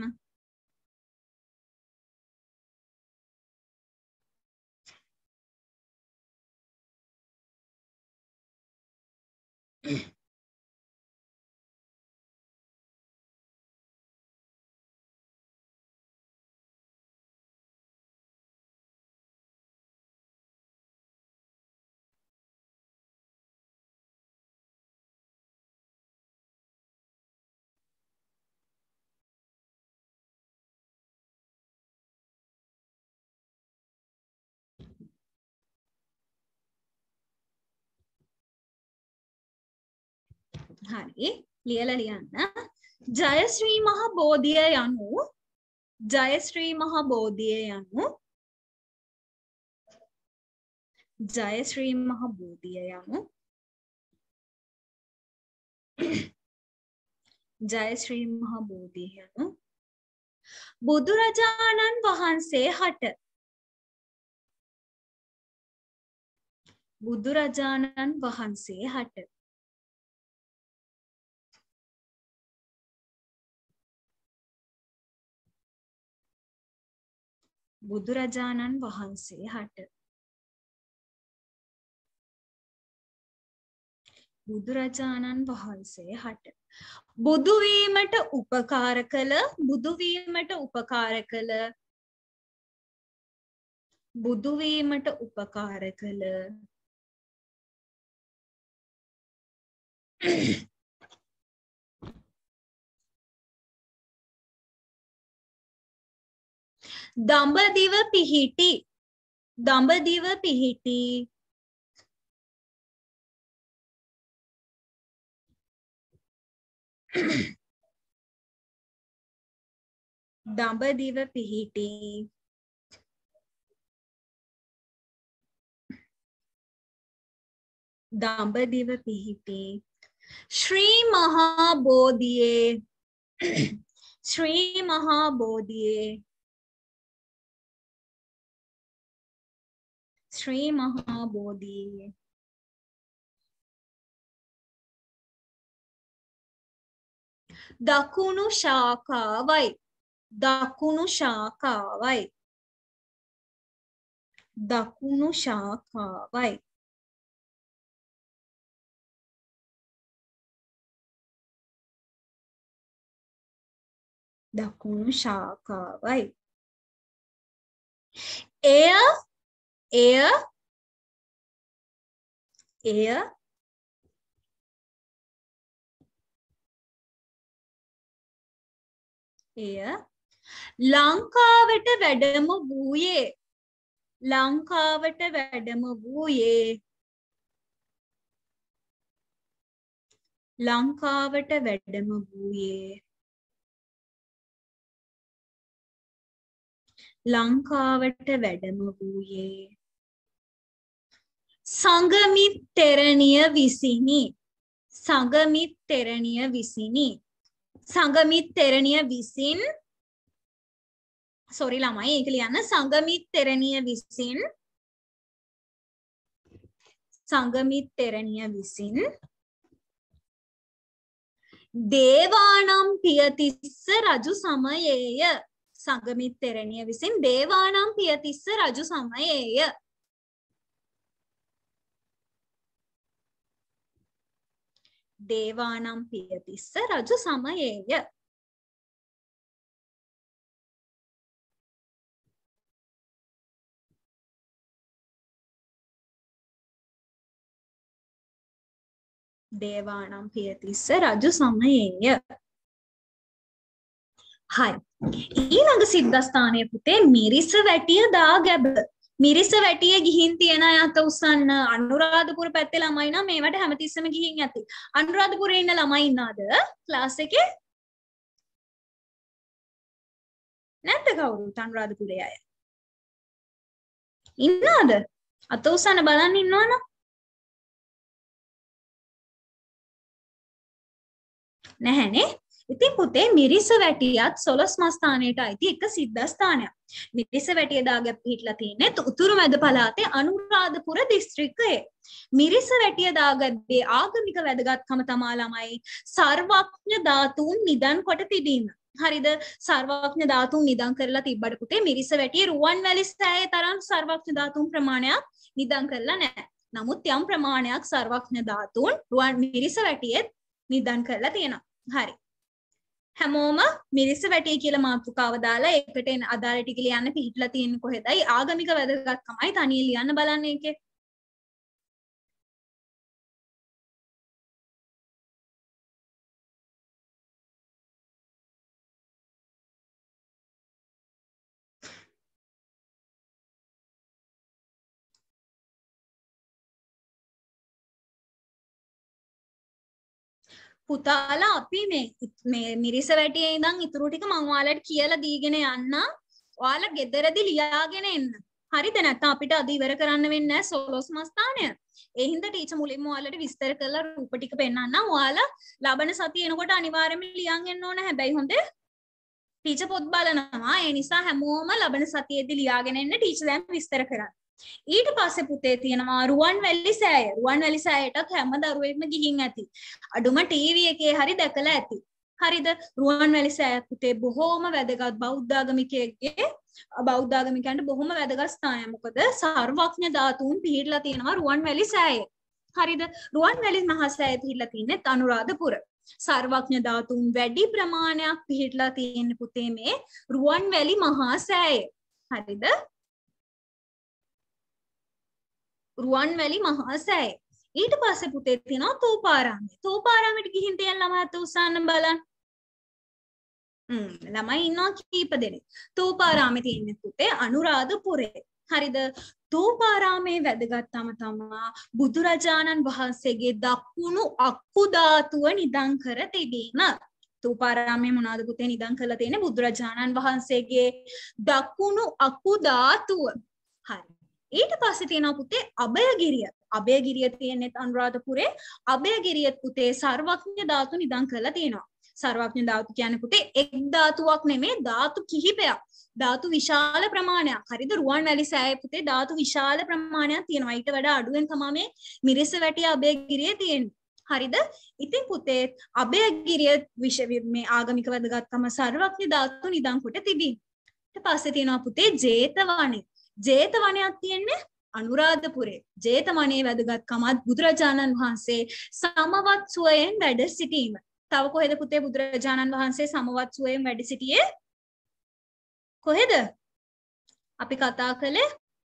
හරි ලියලා ලියන්න. ජයශ්‍රී මහ බෝධිය යනු ජයශ්‍රී මහ බෝධිය යනු ජයශ්‍රී මහ බෝධිය යනු ජයශ්‍රී මහ බෝධිය යනු බුදුරජාණන් වහන්සේ හට බුදුරජාණන් වහන්සේ හට බුදුරජාණන් වහන්සේ හට බුදුරජාණන් වහන්සේ හට බුදු වීමට උපකාර කළ බුදු වීමට උපකාර කළ බුදු වීමට උපකාර කළ දඹදිව පිහිටි දඹදිව පිහිටි දඹදිව පිහිටි දඹදිව පිහිටි ශ්‍රී මහා බෝධියේ ශ්‍රී මහා බෝධියේ ශ්‍රී මහා බෝධියේ දකුණු ශාඛාවයි දකුණු ශාඛාවයි දකුණු ශාඛාවයි දකුණු ශාඛාවයි එය එය එය එය ලංකාවට වැඩම වූයේ ලංකාවට වැඩම වූයේ ලංකාවට වැඩම වූයේ ලංකාවට වැඩම වූයේ සංගමිත් තෙරණිය විසිනි සංගමිත් තෙරණිය විසිනි සංගමිත් තෙරණිය විසින් සෝරි ළමයි ඒක ලියන්න සංගමිත් තෙරණිය විසින් සංගමිත් තෙරණිය විසින් දේවානම් පියතිස්ස රජු සමයේය සංගමිත් තෙරණිය විසින් දේවානම් පියතිස්ස රජු සමයේය දේවානම් පියතිස්ස රජු සමයේය දේවානම් පියතිස්ස රජු සමයේය හරි ඊළඟ සිද්ධාස්ථානය පුතේ මිරිස වැටිය දාගැබ මිරිස වැටිය ගිහින් තියෙන අය අත උස්සන්න අනුරාධපුර පැත්තේ ළමයි නම් මේවට හැමතිස්සෙම ගිහින් ඇති අනුරාධපුරේ ඉන්න ළමයි ඉන්නවද ක්ලාස් එකේ නැද්ද කවුරුත් අනුරාධපුරේ අය ඉන්නවද අත උස්සන්න බලන්න ඉන්නවනම් නැහැනේ ඉතින් පුතේ මිරිස වැටියත් සොළොස් මස්ථානයට අයිති එක සිද්ධාස්ථානයක්. මිරිස වැටිය දාගැබ් පිහිටලා තියෙන්නේ උතුරු මැද පළාතේ අනුරාධපුර දිස්ත්‍රික්කයේ. මිරිස වැටිය දාගැබේ ආගමික වැදගත්කම තමා ළමයි සර්වඥ ධාතුන් නිදන් කොට තිබීම. හරිද? සර්වඥ ධාතුන් නිදන් කරලා තිබ්බට පුතේ මිරිස වැටියේ රුවන්වැලි සෑයේ තරම් සර්වඥ ධාතුන් ප්‍රමාණයක් නිදන් කරලා නැහැ. නමුත් යම් ප්‍රමාණයක් සර්වඥ ධාතුන් මිරිස වැටියේ නිදන් කරලා තියෙනවා. හරි. හැමෝම මිරිස වැටිය කියලා මාතෘකාව දාලා ඒකට එන අදාළ ටික ලියන්න පිළිట్లా තියෙන්නේ කොහෙදයි ආගමික වැදගත්කමයි තනිය ලියන්න බලන්න ඒකේ පුතාලා අපි මේ මිරිස වැටියේ ඉඳන් ඉතුරු ටික මම ඔයාලට කියලා දීගෙන යන්න. ඔයාලා ගෙදරදී ලියාගෙන එන්න. හරිද? නැත්නම් අපිට අද ඉවර කරන්න වෙන්නේ නැහැ සොලොස් මස්ථානය. ඒ හින්දා ටීචර් මුලින්ම ඔයාලට විස්තර කරලා රූප ටික පෙන්නන්නම්. ඔයාලා ලබන සතිය එනකොට අනිවාර්යයෙන්ම ලියන් එන්න ඕන. හැබැයි හොඳේ ටීචර් පොත් බලනවා. ඒ නිසා හැමෝම ලබන සතියේදී ලියාගෙන එන්න ටීචර් දැන් විස්තර කරන්න. ඊට පස්සේ පුතේ තියෙනවා රුවන්වැලි සෑය. රුවන්වැලි සෑයටත් හැම දරුවෙක්ම ගිහින් ඇති. අඩුම ටීවී එකේ හරි දැකලා ඇති. හරිද? රුවන්වැලි සෑය පුතේ බොහෝම වැදගත් බෞද්ධාගමිකයෙක්ගේ බෞද්ධාගමිකයන්ට බොහොම වැදගත් ස්ථානයක්. මොකද සර්වඥ ධාතුන් පිහිටලා තියෙනවා රුවන්වැලි සෑයේ. හරිද? රුවන්වැලි මහා සෑය පිහිටලා තින්නේ අනුරාධපුර. සර්වඥ ධාතුන් වැඩි ප්‍රමාණයක් පිහිටලා තියෙන පුතේ මේ රුවන්වැලි මහා සෑයේ. හරිද? රුවන්වැලි මහා සෑය. ඊට පස්සේ පුතේ තියෙනවා තෝපාරාමය. තෝපාරාමයට ගිහින් තියෙන ළමයාත් උස්සන්න බලන්න. ළමයි ඉන්නවා කීප දෙනෙක්. තෝපාරාමේ තියෙන්නේ පුතේ අනුරාධපුරේ. හරිද? තෝපාරාමේ වැදගත්කම තමයි බුදුරජාණන් වහන්සේගේ දකුණු අක්කු ධාතුව නිදන් කර තිබීම. තෝපාරාමේ මොනවාද පුතේ නිදන් කරලා තියෙන්නේ? බුදුරජාණන් වහන්සේගේ දකුණු අක්කු ධාතුව. හරි. ඊට පස්සේ තියෙනවා පුතේ අභයගිරිය. අභයගිරිය තියෙන්නේ අනුරාධපුරේ. අභයගිරිය පුතේ සර්වඥ ධාතු නිදන් කරලා තියෙනවා. සර්වඥ ධාතු කියන්නේ පුතේ එක් ධාතුවක් නෙමෙයි ධාතු කිහිපයක්. ධාතු විශාල ප්‍රමාණයක්. හරිද? රුවන්වැලි සෑයේ පුතේ ධාතු විශාල ප්‍රමාණයක් තියෙනවා. ඊට වඩා අඩුවෙන් තමයි මේ මිරිස වැටිය අභයගිරිය තියෙන්නේ. හරිද? ඉතින් පුතේ අභයගිරිය මේ ආගමික වැදගත්කම සර්වඥ ධාතු නිදන් කොට තිබී. ඊට පස්සේ තියෙනවා පුතේ ජේතවනේ. ජේතවනයක් තියෙන්නේ අනුරාධපුරේ. ජේතවනේ වැදගත්කමත් බුදුරජාණන් වහන්සේ සමවත් සුවයෙන් වැඩ සිටීම. තව කොහෙද පුතේ බුදුරජාණන් වහන්සේ සමවත් සුවයෙන් වැඩ සිටියේ? කොහෙද? අපි කතා කළේ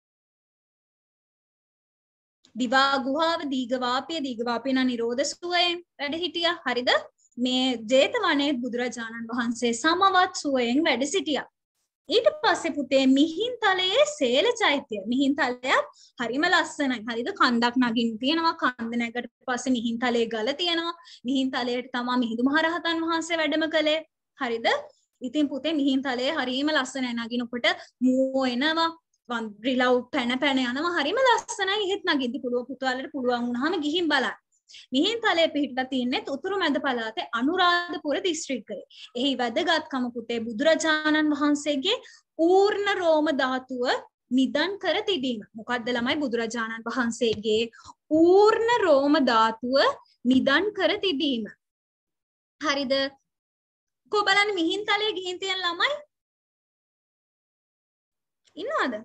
දිවා ගුහාව දීඝවාපිය නම් නිරෝධ සුවයෙන් වැඩ හිටියා. හරිද? මේ ජේතවනේ බුදුරජාණන් වහන්සේ සමවත් සුවයෙන් වැඩ සිටියා. ඊට පස්සේ පුතේ මිහින්තලයේ සේල චෛත්‍ය. මිහින්තලයක් හරිම ලස්සනයි. හරිද? කන්දක් නගින්න තියෙනවා. කන්ද නැගට පස්සේ මිහින්තලයේ ගල තියෙනවා. මිහින්තලයට තමයි මිහිඳු මහරහතන් වහන්සේ වැඩම කළේ. හරිද? ඉතින් පුතේ මිහින්තලයේ හරිම ලස්සනයි. නගිනකොට මූ එනවා. රිලව් පැන යනවා. හරිම ලස්සනයි. එහෙත් නගින්න පුළුවන් පුතාලට පුළුවන් වුණාම ගිහින් බලන්න. මිහින්තලයේ පිහිටලා තින්නේ උතුරු මැද පළාතේ අනුරාධපුර දිස්ත්‍රික්කයේ. එහි වැදගත්කම පුතේ බුදුරජාණන් වහන්සේගේ ඌර්ණ රෝම ධාතුව නිදන් කර තිබීම. මොකද්ද ළමයි? බුදුරජාණන් වහන්සේගේ ඌර්ණ රෝම ධාතුව නිදන් කර තිබීම. හරිද? කො බලන්න මිහින්තලයේ ගිහින් තියෙන ළමයි ඉන්නවද?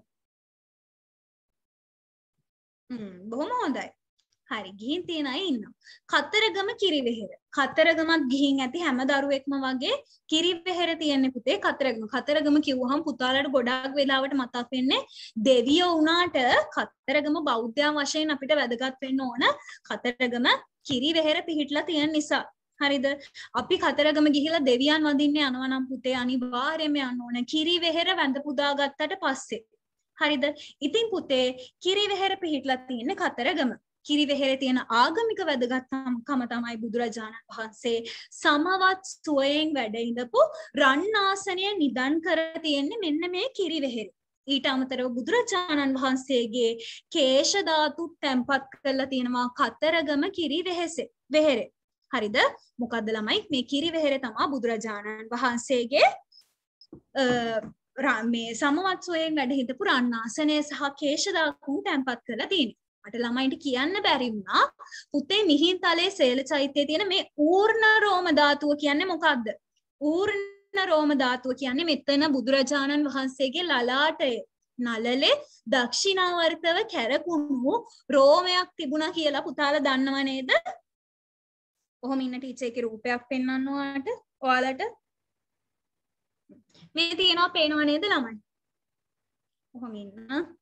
බොහොම හොඳයි. හරි ගිහින් තියෙන අය ඉන්නවා. කතරගම කිරිවෙහෙර. කතරගමත් ගිහින් ඇති හැම දරුවෙක්ම වගේ කිරිවෙහෙර තියෙන්නේ පුතේ කතරගම. කතරගම කිව්වහම පුතාලට ගොඩාක් වෙලාවට මතක් වෙන්නේ දෙවියෝ වුණාට කතරගම බෞද්ධයන් වශයෙන් අපිට වැදගත් වෙන්න ඕන කතරගම කිරිවෙහෙර පිහිටලා තියෙන නිසා. හරිද? අපි කතරගම ගිහිලා දෙවියන් වඳින්න යනවා නම් පුතේ අනිවාර්යයෙන්ම යන්න ඕන කිරිවෙහෙර වැඳ පුදා ගත්තට පස්සේ. හරිද? ඉතින් පුතේ කිරිවෙහෙර පිහිටලා තියෙන්නේ කතරගම. කිරිවෙහෙරේ තියෙන ආගමික වැදගත්කම තමයි බුදුරජාණන් වහන්සේ සමවත් සුවයෙන් වැඩ ඉඳපු රන්නාසනය නිදන් කර තියෙන්නේ මෙන්න මේ කිරිවෙහෙරේ. ඊට අමතරව බුදුරජාණන් වහන්සේගේ කේශ ධාතු තැන්පත් කරලා තියෙනවා කතරගම කිරිවෙහෙරේ. හරිද? මොකද්ද ළමයි? මේ කිරිවෙහෙරේ තමයි බුදුරජාණන් වහන්සේගේ මේ සමවත් සුවයෙන් වැඩ හිටපු රන්නාසනය සහ කේශ ධාතු තැන්පත් කරලා තියෙන්නේ. මට ළමයින්ට කියන්න බැරි වුණා පුතේ මිහින්තලයේ සේල චෛත්‍යයේ තියෙන මේ ඌර්ණ රෝම ධාතුව කියන්නේ මොකක්ද? ඌර්ණ රෝම ධාතුව කියන්නේ මෙතන බුදුරජාණන් වහන්සේගේ ලලාටය නලලේ දක්ෂිනාවර්තව කැරකුණු රෝමයක් තිබුණා කියලා පුතාලා දන්නව නේද? කොහොම ඉන්න ටීචර් එකේ රූපයක් පෙන්වන්න ඔයාලට මේ තියෙනවා පේනව නේද ළමයි? කොහොම ඉන්න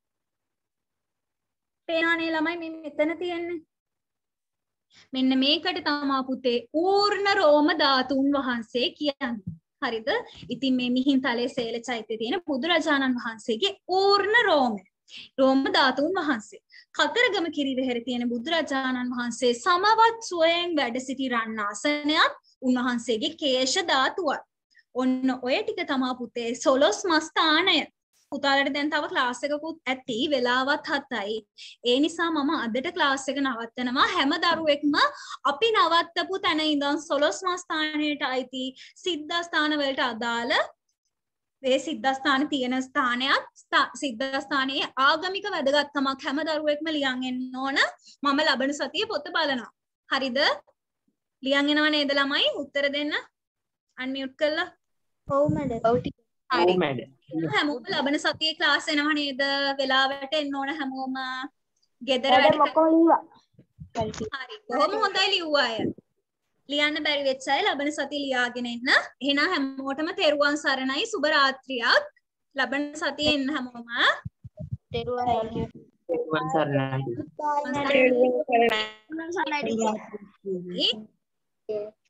පේනවනේ ළමයි මේ මෙතන තියෙන්නේ. මෙන්න මේකට තමයි පුතේ ඌර්ණ රෝම ධාතුන් වහන්සේ කියන්නේ. හරිද? ඉතින් මේ මිහින්තලයේ සේල චෛත්‍යයේ තියෙන බුදුරජාණන් වහන්සේගේ ඌර්ණ රෝමය. රෝම ධාතුන් වහන්සේ. කතරගම කිරිවෙහෙර තියෙන බුදුරජාණන් වහන්සේ සමවත් සුවයෙන් වැඩ සිටි රන්නාසනයත් උන්වහන්සේගේ කේශ ධාතුවත්. ඔන්න ඔය ටික තමා පුතේ 12 මස් ස්ථානය. පුතාලට දැන් තව ක්ලාස් එකකුත් ඇති වෙලාවත් 7යි. ඒ නිසා මම අදට ක්ලාස් එක නවත්තනවා. හැම දරුවෙක්ම අපි නවත්තපු තැන ඉඳන් 12 මස් ස්ථානයට අයිති සිද්ධාස්ථාන වලට අදාළ මේ සිද්ධාස්ථාන තියෙන ස්ථානයත් සිද්ධාස්ථානයේ ආගමික වැදගත්කමක් හැම දරුවෙක්ම ලියන් එන්න ඕන. මම ලබන සතියේ පොත බලනවා. හරිද? ලියන් එනවා නේද ළමයි? උත්තර දෙන්න. අන්මියුට් කරලා. ඔව් මැඩම්. හරි. හැමෝම ලබන සතියේ ක්ලාස් එනවා නේද? වෙලාවට එන්න ඕන හැමෝම. ගෙදර වැඩ මොකෝ හරි. කොහොම හොඳයි ලිව්වා අය. ලියන්න බැරි වෙච්ච අය ලබන සතිය ලියාගෙන එන්න. එහෙනම් හැමෝටම තෙරුවන් සරණයි. සුබ රාත්‍රියක්. ලබන සතියේ එන්න හැමෝම. තෙරුවන් සරණයි. සරණයි.